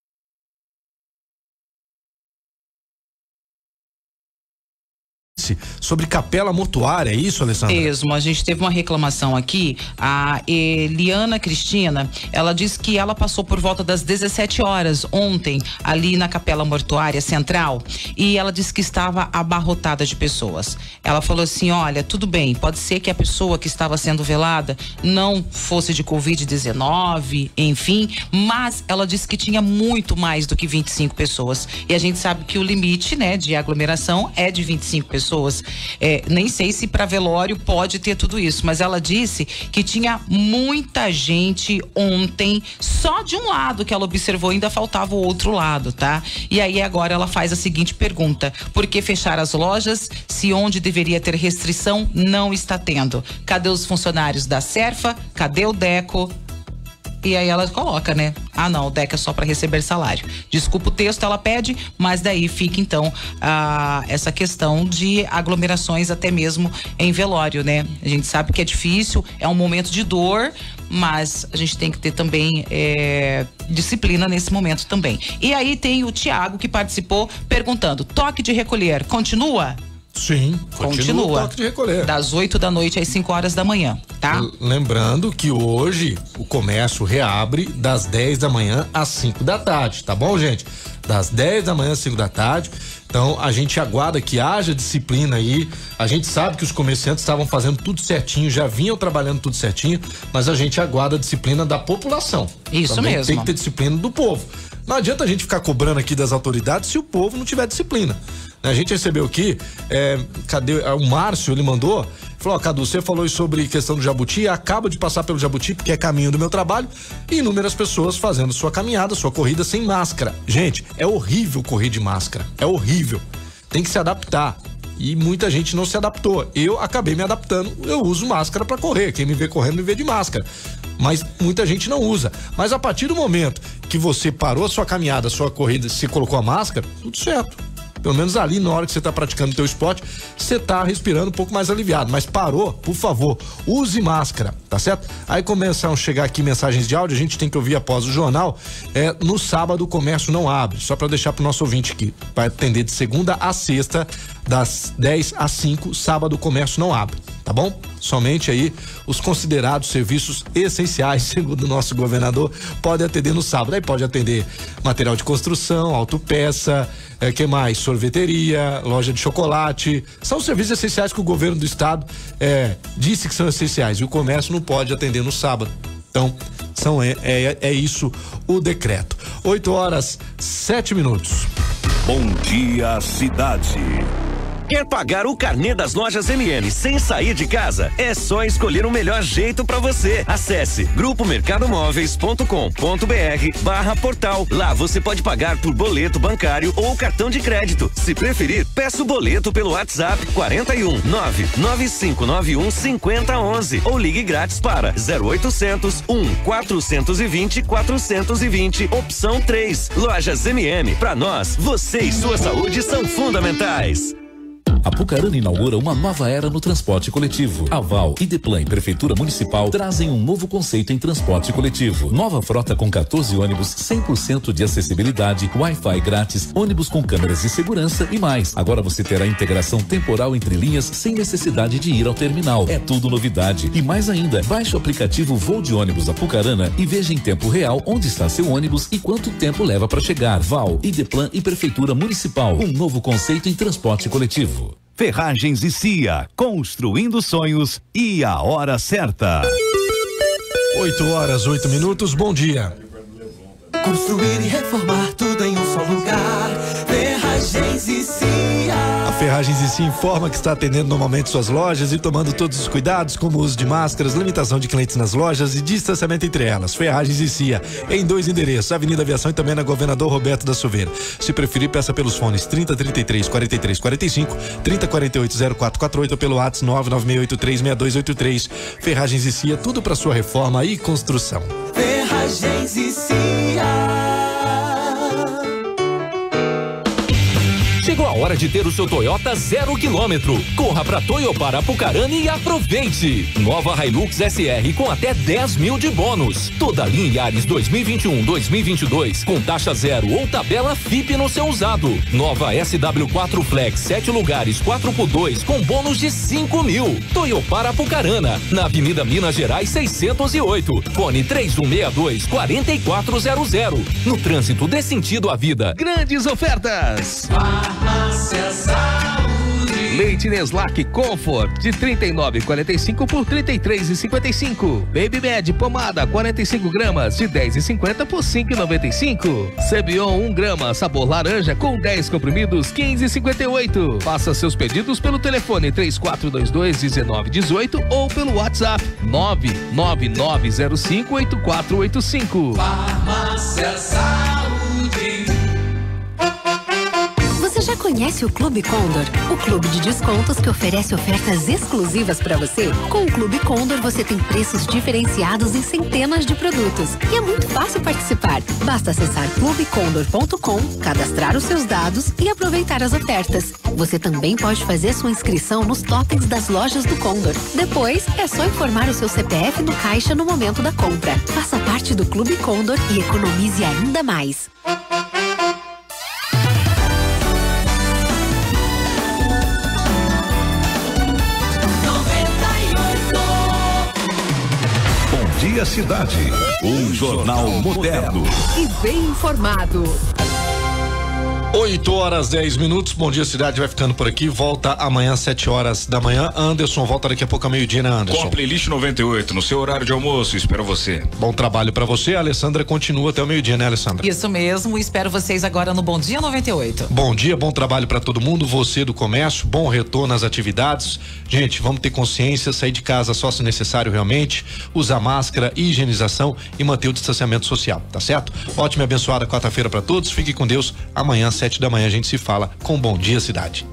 Sobre capela mortuária, é isso, Alessandra?
Mesmo, a gente teve uma reclamação aqui, a Eliana Cristina, ela disse que ela passou por volta das 17 horas ontem, ali na capela mortuária central, e ela disse que estava abarrotada de pessoas. Ela falou assim, olha, tudo bem, pode ser que a pessoa que estava sendo velada não fosse de Covid-19, enfim, mas ela disse que tinha muito mais do que 25 pessoas, e a gente sabe que o limite, né, de aglomeração é de 25 pessoas. Nem sei se para velório pode ter tudo isso, mas ela disse que tinha muita gente ontem, só de um lado que ela observou, ainda faltava o outro lado, tá? E aí agora ela faz a seguinte pergunta: por que fechar as lojas se onde deveria ter restrição não está tendo? Cadê os funcionários da Serfa? Cadê o Deco? E aí ela coloca, né? Ah, não, o DEC é só para receber salário. Desculpa o texto, ela pede, mas daí fica então essa questão de aglomerações até mesmo em velório, né? A gente sabe que é difícil, é um momento de dor, mas a gente tem que ter também disciplina nesse momento também. E aí tem o Tiago que participou perguntando: toque de recolher continua?
Sim, continua o toque de recolher.
Das 8 da noite às 5 horas da manhã, tá?
Lembrando que hoje o comércio reabre das 10 da manhã às 5 da tarde, tá bom, gente? Das 10 da manhã às 5 da tarde. Então a gente aguarda que haja disciplina aí. A gente sabe que os comerciantes estavam fazendo tudo certinho, já vinham trabalhando tudo certinho, mas a gente aguarda a disciplina da população.
Isso
também
mesmo.
Tem que ter disciplina do povo. Não adianta a gente ficar cobrando aqui das autoridades se o povo não tiver disciplina. A gente recebeu aqui, cadê o Márcio, ele mandou, falou: Cadu, você falou sobre questão do Jabuti, acabo de passar pelo Jabuti porque é caminho do meu trabalho, e inúmeras pessoas fazendo sua caminhada, sua corrida sem máscara. Gente, é horrível correr de máscara, é horrível, tem que se adaptar. E muita gente não se adaptou. Eu acabei me adaptando, eu uso máscara para correr. Quem me vê correndo me vê de máscara. Mas muita gente não usa. Mas a partir do momento que você parou a sua caminhada, a sua corrida, se colocou a máscara, tudo certo. Pelo menos ali na hora que você está praticando o teu esporte, você está respirando um pouco mais aliviado. Mas parou, por favor, use máscara, tá certo? Aí começam a chegar aqui mensagens de áudio, a gente tem que ouvir após o jornal. No sábado o comércio não abre, só para deixar pro nosso ouvinte que vai atender de segunda a sexta, das 10 às 5, sábado o comércio não abre, tá bom? Somente aí os considerados serviços essenciais, segundo o nosso governador, podem atender no sábado. Aí pode atender material de construção, autopeça, que mais? Sorveteria, loja de chocolate. São os serviços essenciais que o governo do estado disse que são essenciais, e o comércio não pode atender no sábado. Então, é isso o decreto. 8h07.
Bom Dia Cidade.
Quer pagar o carnê das lojas MM sem sair de casa? É só escolher o melhor jeito para você. Acesse grupomercadomóveis.com.br/portal. Lá você pode pagar por boleto bancário ou cartão de crédito. Se preferir, peça o boleto pelo WhatsApp 41 99591 5011 ou ligue grátis para 0800 420 420, opção 3. Lojas MM. Para nós, você e sua saúde são fundamentais.
Apucarana inaugura uma nova era no transporte coletivo. Aval, Ideplan e Prefeitura Municipal trazem um novo conceito em transporte coletivo. Nova frota com 14 ônibus 100% de acessibilidade, Wi-Fi grátis, ônibus com câmeras de segurança e mais. Agora você terá integração temporal entre linhas sem necessidade de ir ao terminal. É tudo novidade. E mais ainda, baixe o aplicativo Voo de Ônibus Apucarana e veja em tempo real onde está seu ônibus e quanto tempo leva para chegar. Val, Ideplan e Prefeitura Municipal. Um novo conceito em transporte coletivo.
Ferragens e CIA, construindo sonhos e a hora certa.
8h08. Bom dia.
Construir e reformar tudo em um só lugar. Ferragens e CIA.
A Ferragens e CIA informa que está atendendo normalmente suas lojas e tomando todos os cuidados, como o uso de máscaras, limitação de clientes nas lojas e distanciamento entre elas. Ferragens e CIA, em 2 endereços, Avenida Aviação e também na Governador Roberto da Silveira. Se preferir, peça pelos fones 3033 43 45, 3048 0448 ou pelo WhatsApp 996836283. Ferragens e CIA, tudo para sua reforma e construção.
Ferragens e CIA.
Chegou a hora de ter o seu Toyota 0 km. Corra pra Toyopar Apucarana e aproveite. Nova Hilux SR com até 10 mil de bônus. Toda linha Yaris 2021-2022 com taxa zero ou tabela FIP no seu usado. Nova SW4 Flex 7 lugares 4x2 com bônus de 5 mil. Toyopar Apucarana, na Avenida Minas Gerais 608. Fone 3162-4400. No trânsito dê sentido à vida.
Grandes ofertas.
Farmácia Saúde.
Leite Neslac Comfort de 39,45 por 33,55. Baby Med pomada 45 gramas de 10,50 por 5,95. Cebion 1 grama sabor laranja com 10 comprimidos 15,58. Faça seus pedidos pelo telefone 3422-1918 ou pelo WhatsApp 999058485.
Farmácia Saúde.
Você já conhece o Clube Condor? O clube de descontos que oferece ofertas exclusivas para você? Com o Clube Condor você tem preços diferenciados em centenas de produtos. E é muito fácil participar. Basta acessar clubecondor.com, cadastrar os seus dados e aproveitar as ofertas. Você também pode fazer sua inscrição nos totens das lojas do Condor. Depois, é só informar o seu CPF no caixa no momento da compra. Faça parte do Clube Condor e economize ainda mais.
Dia Cidade, um jornal moderno
e bem informado.
8h10. Bom dia, cidade vai ficando por aqui. Volta amanhã, 7h da manhã. Anderson volta daqui a pouco, ao meio-dia, né, Anderson?
Com a playlist 98, no seu horário de almoço. Espero você.
Bom trabalho pra você. A Alessandra continua até o meio-dia, né, Alessandra?
Isso mesmo. Espero vocês agora no Bom Dia 98.
Bom dia, bom trabalho pra todo mundo. Você do comércio, bom retorno às atividades. Gente, vamos ter consciência, sair de casa só se necessário realmente, usar máscara, higienização e manter o distanciamento social, tá certo? Ótima e abençoada quarta-feira pra todos. Fique com Deus. Amanhã, 7 da manhã, a gente se fala com Bom Dia Cidade.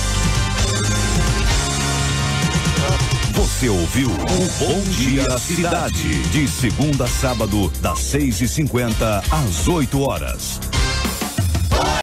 Você ouviu o Bom Dia Cidade, de segunda a sábado, das 6h50 às 8h.